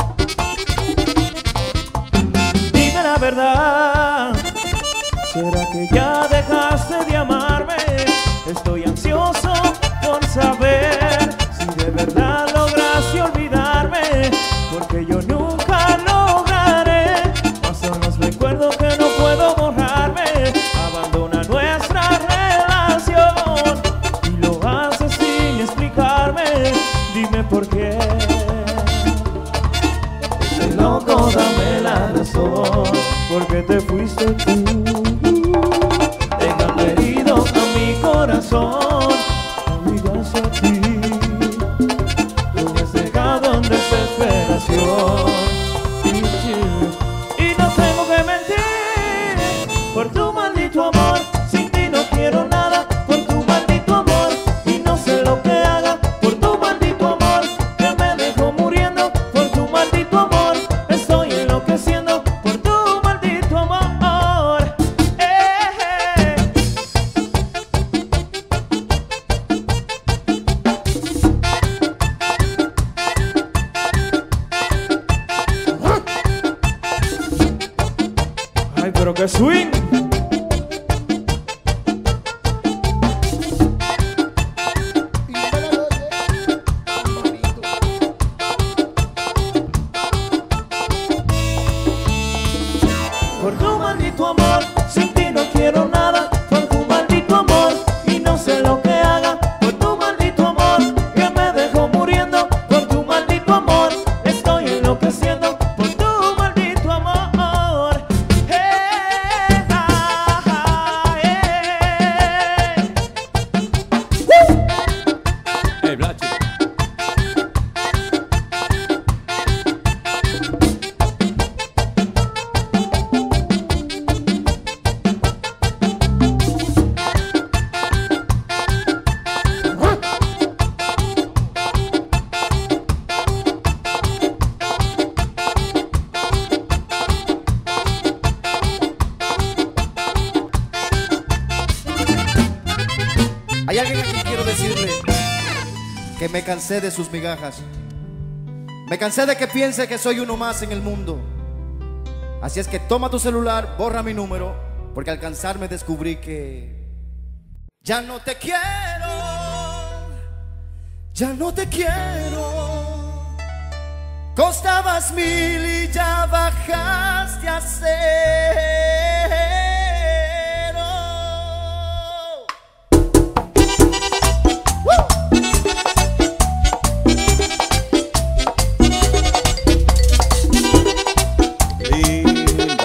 Dime la verdad, ¿será que ya dejaste de amarme? Estoy ansioso por saber si de verdad lograste olvidarme, porque yo nunca lograré. Mas son los recuerdos que no puedo borrarme. Abandona nuestra relación y lo haces sin explicarme. Dime por qué. Estoy loco, dame la razón. Porque te fuiste tú, dejando herido a mi corazón. Obligaste a ti, lo has dejado en desesperación. Y no tengo que mentir por tu maldito amor. Sin ti no quiero nada por tu maldito amor. Y no sé lo que haga por tu maldito amor, que me dejó muriendo por tu maldito amor. Estoy enloqueciendo por tu maldito amor. Eh, eh. Ay, pero qué swing. Por tu maldito amor, sin ti no quiero nada. Por tu maldito amor, y no sé lo que haga. Por tu maldito amor, que me dejó muriendo. Por tu maldito amor, estoy enloqueciendo. Por tu maldito amor. Eh, ah, ah, eh. Hey, Blachi. Hay alguien a quien quiero decirle que me cansé de sus migajas. Me cansé de que piense que soy uno más en el mundo. Así es que toma tu celular, borra mi número, porque al cansarme descubrí que ya no te quiero, ya no te quiero. Costabas mil y ya bajaste a cero. Linda.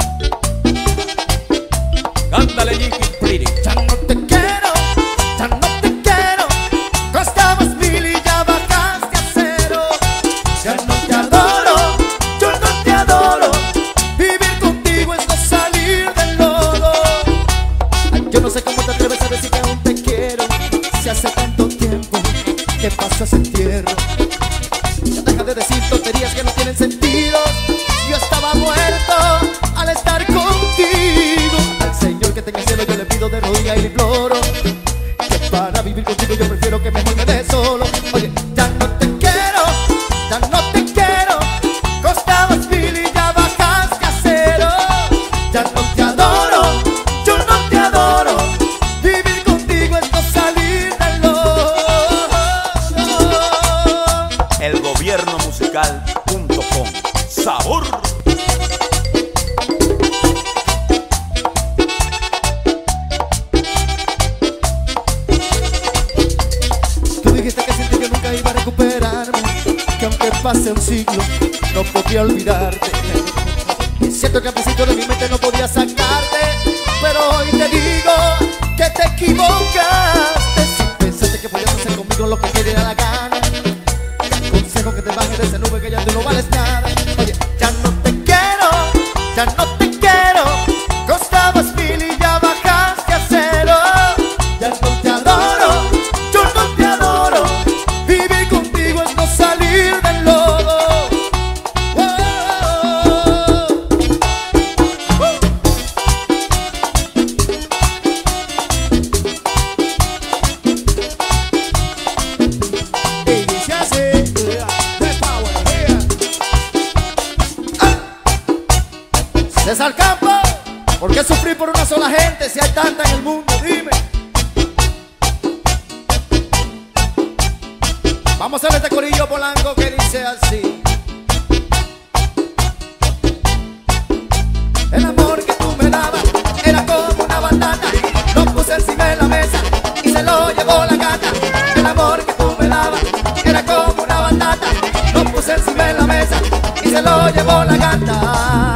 Cántale, Jinky Pretty. Ya no te quiero, ya no te quiero. Costabas mil y ya bajaste a cero. Ya no te adoro, yo no te adoro. Vivir contigo es no salir del lodo. Ay, yo no sé cómo te atreves a decir que aún te quiero, si hace tanto tiempo que pasó ese entierro. Ya deja de decir tonterías que no tienen sentido. Yo estaba muerto al estar contigo. Al Señor que tenga el cielo yo le pido de rodillas y le imploro que para vivir contigo yo prefiero que mejor me dé solo. Oye, ya no te quiero, ya no te quiero. Costabas mil y ya bajaste a cero. Ya no te adoro, yo no te adoro. Vivir contigo es no salir del lodo. El gobierno musical punto com. sabor. Tú dijiste que sentí que nunca iba a recuperarme, que aunque pase un siglo no podía olvidarte. Es cierto que al principio de mi mente no podía sacarte, pero hoy te digo que te equivocaste. Si pensaste que podías hacer conmigo lo que te diera la gana, te aconsejo que te bajes de esa nube que ya tú no vales nada. Oye, ya no te quiero, ya no te quiero. Costabas mil y ya bajaste a cero. Ya no te adoro, yo no te adoro. Vivir contigo es no salir del lodo. César Campo, ¿por qué sufrir por una sola gente si hay tanta en el mundo? Dime. Vamos a hacer este corillo Polanco que dice así. El amor que tú me dabas era como una batata. Lo puse encima de la mesa y se lo llevó la gata. El amor que tú me dabas era como una batata. Lo puse encima de la mesa y se lo llevó la gata.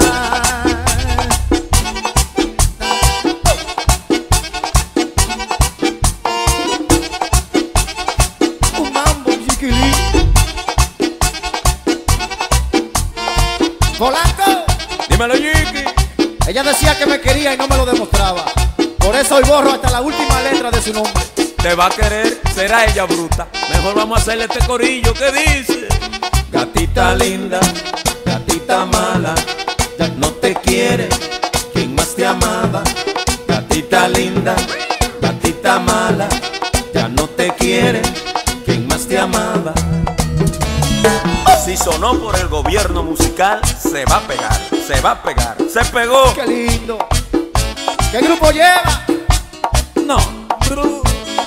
Polanco, Dímelo, Yiki. ella decía que me quería y no me lo demostraba. Por eso hoy borro hasta la última letra de su nombre. Te va a querer, será ella bruta. Mejor vamos a hacerle este corillo que dice: gatita linda, gatita mala, ya no te quiere quien más te amaba. Gatita linda, gatita mala, ya no te quiere quien más te amaba. Si sonó por el gobierno musical, se va a pegar, se va a pegar. Se pegó. Qué lindo. ¿Qué grupo lleva? No, pero...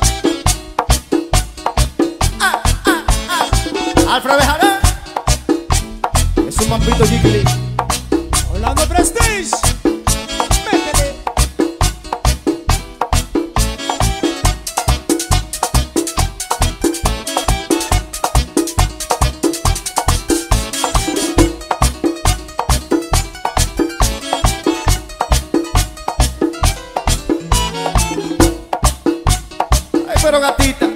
Ah, ah, ah. Alfred Bejarán. Es un mampito Jiggly. Orlando Prestige. Métele. Ay, pero gatita.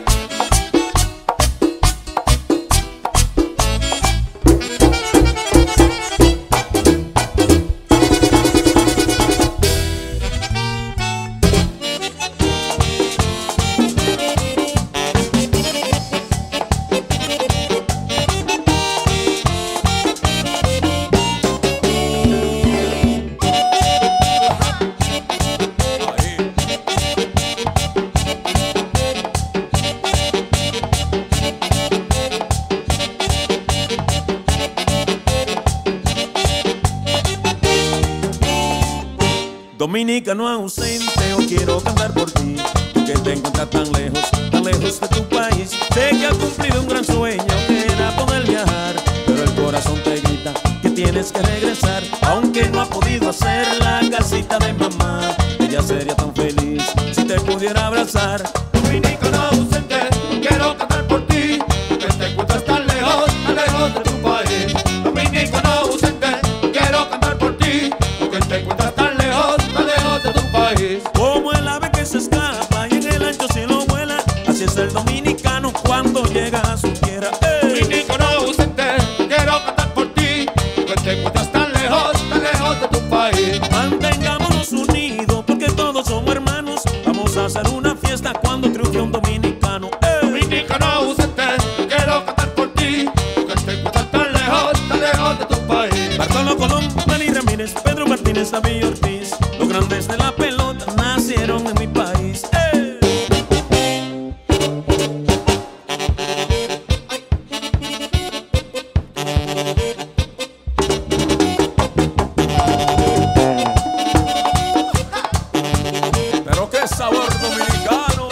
Dominicano ausente, o quiero cantar por ti. Tú que te encuentras tan lejos, tan lejos de tu país. Sé que has cumplido un gran sueño, que era poder viajar, pero el corazón te grita que tienes que regresar. Aunque no ha podido hacer la casita de mamá, ella sería tan feliz si te pudiera abrazar. Dominicano ausente, quiero cantar por ti. Que te encuentras tan lejos, tan lejos de tu país. Dominicano ausente, quiero cantar por ti. Que te encuentras tan lejos, tan lejos de tu país. Como el ave que se escapa y en el ancho cielo vuela, así es el dominicano cuando llega a su tierra. ¡Ey! Dominicano ausente, quiero cantar por ti. Que te encuentras tan lejos, tan lejos de tu país. Mantengámonos unidos porque todos somos hermanos. Vamos a hacer una fiesta cuando triunfe un dominicano. ¡Ey! Dominicano ausente, quiero cantar por ti. Que te encuentras tan lejos, tan lejos de tu país. Bartolo Colón, Manny Ramírez, Pedro Martínez, David Ortiz, los grandes de la pelota nacieron en mi país. ¡Ey! Pero qué sabor dominicano.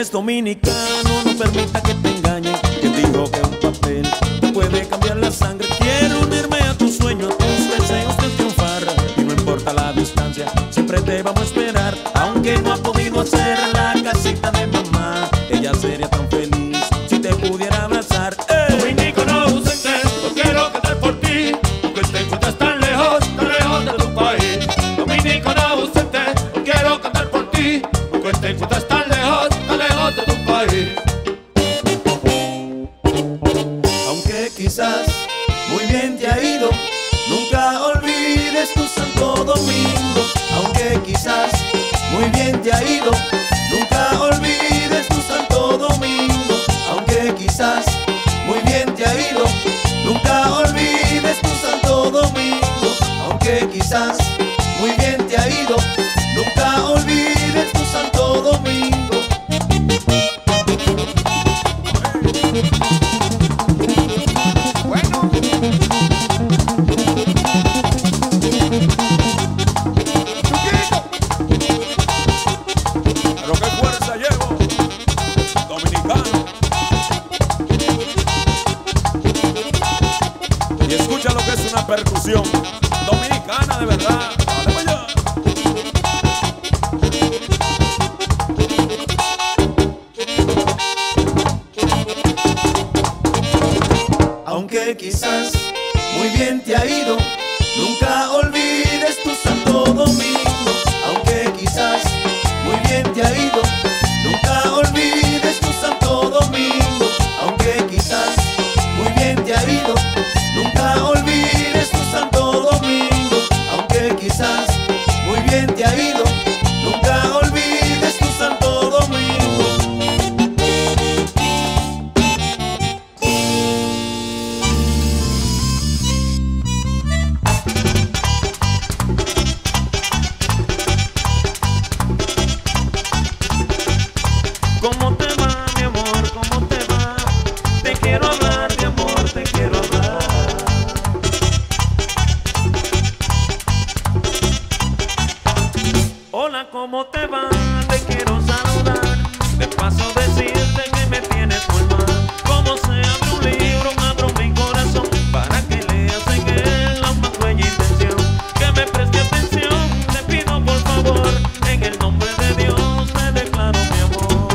eres dominicano, no permita que te engañen. Quien dijo que un papel te puede cambiar la sangre. Quiero unirme a tus sueños, a tus deseos de triunfar. Y no importa la distancia, siempre te vamos a esperar. Aunque no ha podido hacer la casita de mamá, ella sería tan feliz si te pudiera abrazar. ¡Eh! Dominicano ausente, no quiero cantar por ti, aunque te encuentras tan lejos, tan lejos de tu país. Dominicano ausente, no quiero cantar por ti, aunque te encuentras tan lejos, tan lejos de tu país. Aunque quizás muy bien te ha ido, nunca olvides tu Santo Domingo. Aunque quizás muy bien te ha ido, nunca olvides tu Santo Domingo. Aunque quizás muy bien te ha ido, nunca olvides tu Santo Domingo. Aunque quizás muy bien te ha ido, nunca olvides tu Santo Domingo. Bueno, Pero qué fuerza llevo, dominicano. Y escucha lo que es una percusión dominicana de verdad. Dale para allá. Aunque quizás muy bien te ha ido, nunca olvides tu Santo Domingo. Aunque quizás muy bien te ha ido, nunca olvides tu Santo Domingo. Aunque quizás muy bien te ha ido, nunca olvides tu Santo Domingo. Aunque quizás muy bien te ha ido, nunca olvides tu Santo Domingo. ¿Cómo te va, mi amor? ¿Cómo te va? Te quiero hablar, mi amor, te quiero hablar. Hola, ¿cómo te va? Te quiero saludar. De paso decirte que me tienes muy mal. Como se abre un libro, abro mi corazón para que leas en él la más bella intención. Que me preste atención, te pido por favor. En el nombre de Dios te declaro mi amor.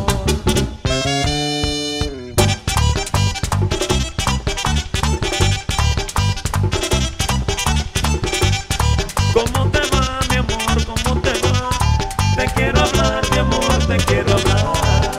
¿Cómo te va, mi amor? ¿Cómo te va? Te quiero hablar, mi amor, te quiero hablar.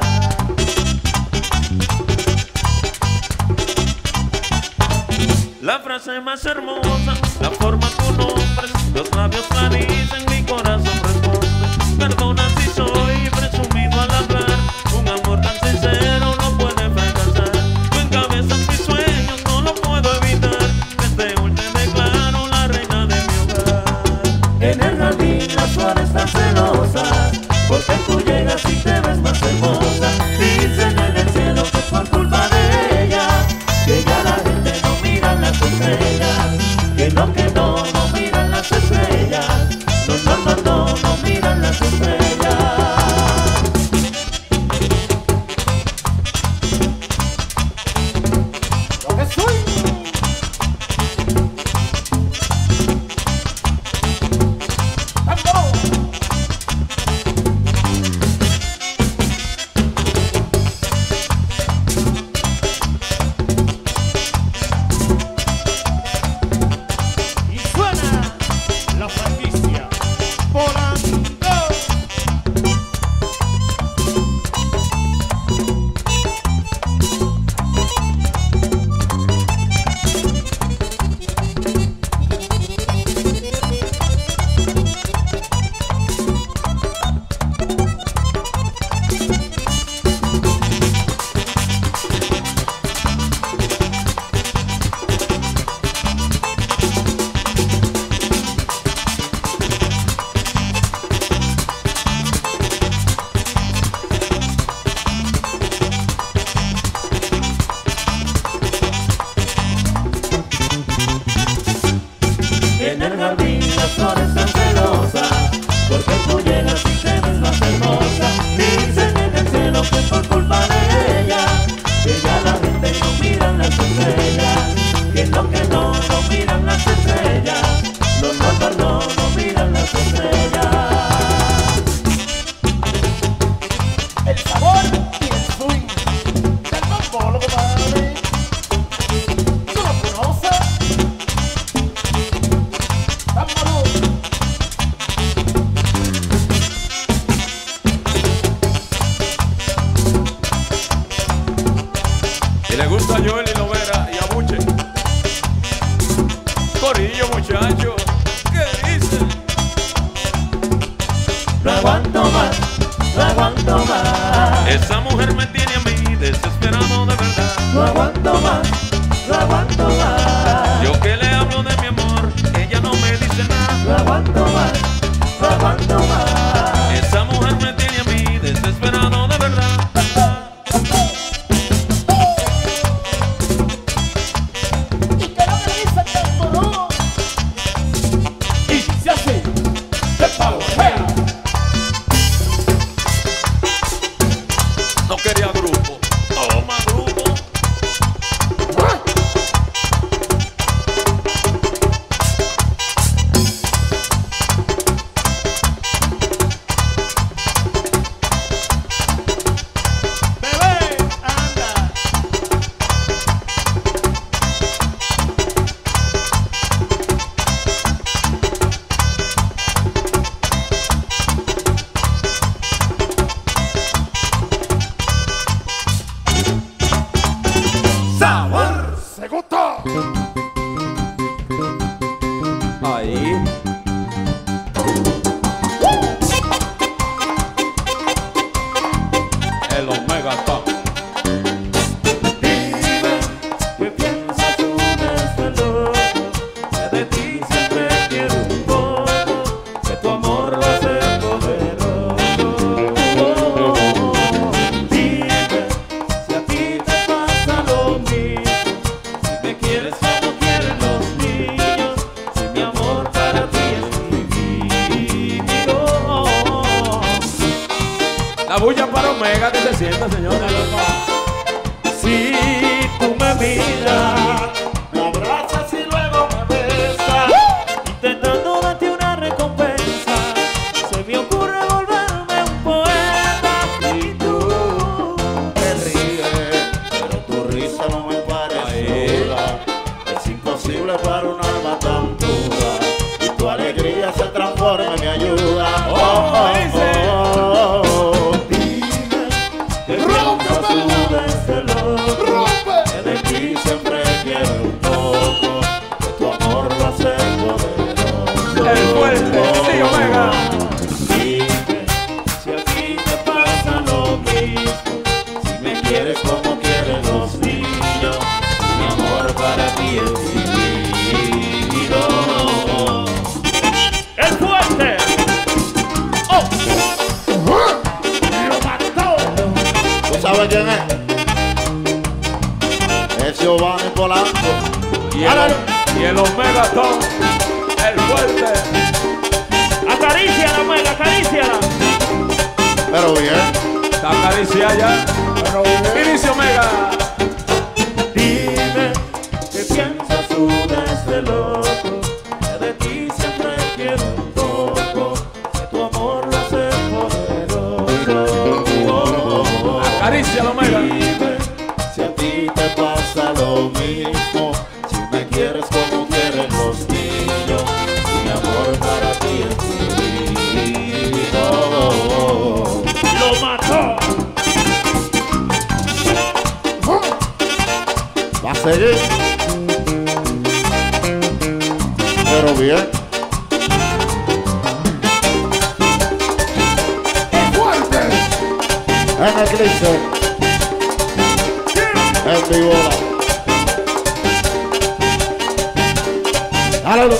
La frase más hermosa, la forma tu nombre, los labios la dicen, mi corazón responde. Perdona si soy presumido al hablar, un amor tan sincero no puede fracasar. Tú encabezas mis sueños, no lo puedo evitar. Desde hoy te declaro la reina de mi hogar. En el jardín las flores están celosas, porque tú llegas y te ves más hermosa. Dicen en el cielo que por culpa de ella, que ya la gente no mira las estrellas. le gusta a Joel y Lovera y a Buche. Corillo, muchacho, ¿qué dice? No aguanto más, no aguanto más. Esa mujer me tiene a mí desesperado de verdad. No aguanto más, no aguanto más. Yo que le hablo de mi amor, ella no me dice nada. No aguanto más, no aguanto más. Esa mujer me tiene a mí desesperado de verdad. ¿Y qué no me dice que moró? Y si así, te pago, hey. No quería grupo, toma grupo. Bebé, anda. Sabor. Se gustó. Ahí. El Omega Top. Dime, ¿qué piensas tú de este loco? Que de ti siempre quiero un poco, que tu amor lo hace poderoso. Dime, si a ti te pasa lo mismo, si me quieres como quieren los niños, si mi amor para ti es divino. La bulla para Omega que se sienta, señores. Si tú me miras, me abrazas y luego me besas, intentando darte una recompensa, se me ocurre volverme un poeta. Y tú Te ríes, pero tu risa no me parece dura. Es imposible para un alma tan pura, y tu alegría se transforma en mi ayuda. Oh, oh, oh, oh. dime, ¿qué piensas tú de este loco? Que de ti siempre quiero un poco, que tu amor lo hace poderoso. El fuerte, sí, Omega. Dime, si a ti te pasa lo mismo, si me quieres como quieren los niños, mi amor para ti es divino. ¡El fuerte! ¡Oh! ¡Lo mató! ¿Tú sabes quién es? Es Giovanni Polanco. Y el, y el Omega Top. El fuerte. ¡Acaríciala, Omega, acaríciala! Pero bien, Está acariciada ya. Pero bien. Inicio Omega. Dime, ¿qué piensas tú de este loco? Que de ti siempre quiero un poco, que tu amor lo hace poderoso. Oh, oh, oh. Acaricia la Omega. Dime, si a ti te pasa lo mismo, si me quieres como quieren los niños, mi amor para ti es divino. lo mató. Va a seguir, pero bien. En el eclipse, en vivo. Dale.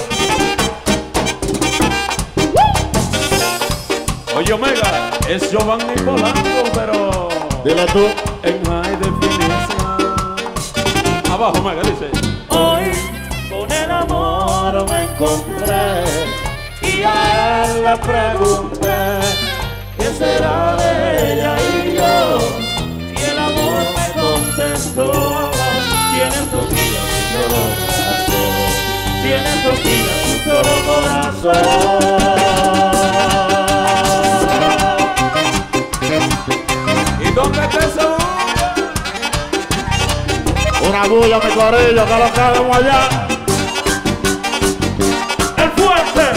Oye Omega, es Giovanni Polanco, pero Dile tú. en high definition. Abajo Omega dice. Hoy con el amor me encontré y a él le pregunté qué será de ella y yo, y el amor me contestó: tienes dos vidas, un solo corazón, tienes dos vidas, un solo corazón. ¿Y dónde te esa Una bulla, mi corillo, que lo quedemos allá. ¡El fuerte!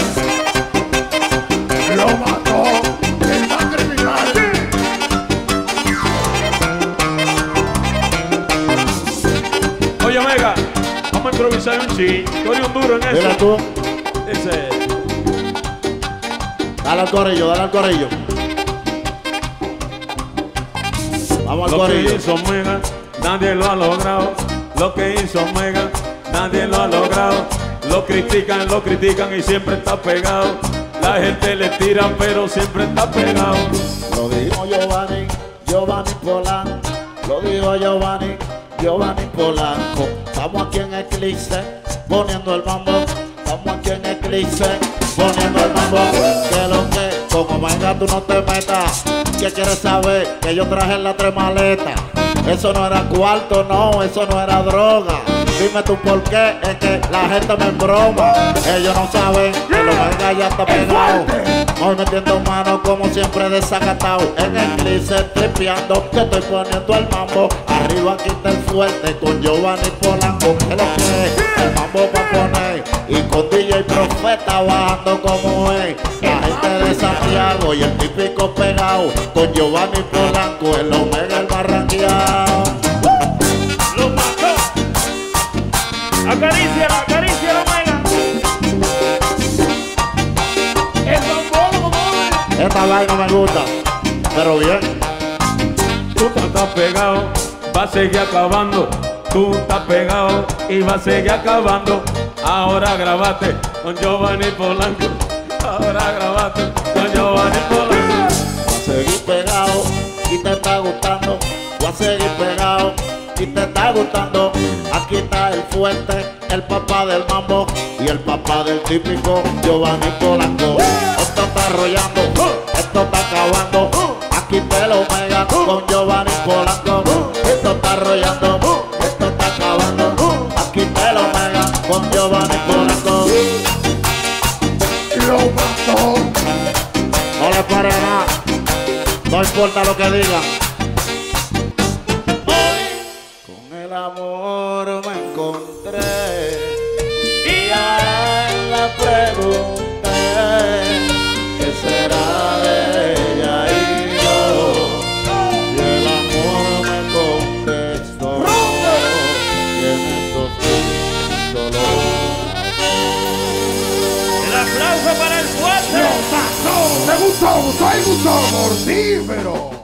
Lo mató. El más criminal. dice un chin, tú eres un duro en Mira eso. tú, Dice, dale al corillo, dale al corillo. Vamos al lo que corillo. hizo Mega, nadie lo ha logrado. Lo que hizo Mega, nadie lo ha logrado. Lo critican, lo critican y siempre está pegado. La gente le tira, pero siempre está pegado. Lo dijo Giovanni, Giovanni Polanco. Lo dijo Giovanni, Giovanni Polanco. Estamos aquí en Eclipse, poniendo el mambo. Estamos aquí en Eclipse, poniendo el mambo. Que lo que, como venga tú no te metas. ¿Qué quieres saber? Que yo traje en la tres maletas. Eso no era cuarto, no, eso no era droga. Dime tú por qué, es que la gente me embroma. Ellos no saben que lo venga ya está pegado. Voy metiendo mano como siempre desacatado. En el Eclipse tripeando, que estoy poniendo el mambo. Arriba aquí está el fuerte con Giovanni Polanco. Es lo que es, el mambo pa' poner. Y con D J Profeta bajando como es. La gente de Santiago y el típico pegado. Con Giovanni Polanco, el Omega el barranqueado. Lo mató. Acaricia, acaricia la Omega. El bombón, bombón. Esta vaina me gusta, pero bien. Tú estás pegado, va a seguir acabando. Tú estás pegado y va a seguir acabando. Ahora grabate con Giovanni Polanco. Ahora grabate con Giovanni Polanco. Voy a seguir pegado y te está gustando. Voy a seguir pegado y te está gustando. Aquí está el fuerte, el papá del mambo y el papá del típico Giovanni Polanco. Esto está arrollando, esto está acabando. Aquí te lo mega con Giovanni Polanco. Esto está arrollando, esto está acabando. Aquí te lo mega con Giovanni Polanco. Lo mató. No le pare nada, no importa lo que digan. Con el amor me encontré y a ella pregunté qué será de ella y yo. Y el amor me contestó: tienes dos mil dolores. El aplauso para el fuerte. Lo mató. Me gustó, gustó, gustó. Mortífero.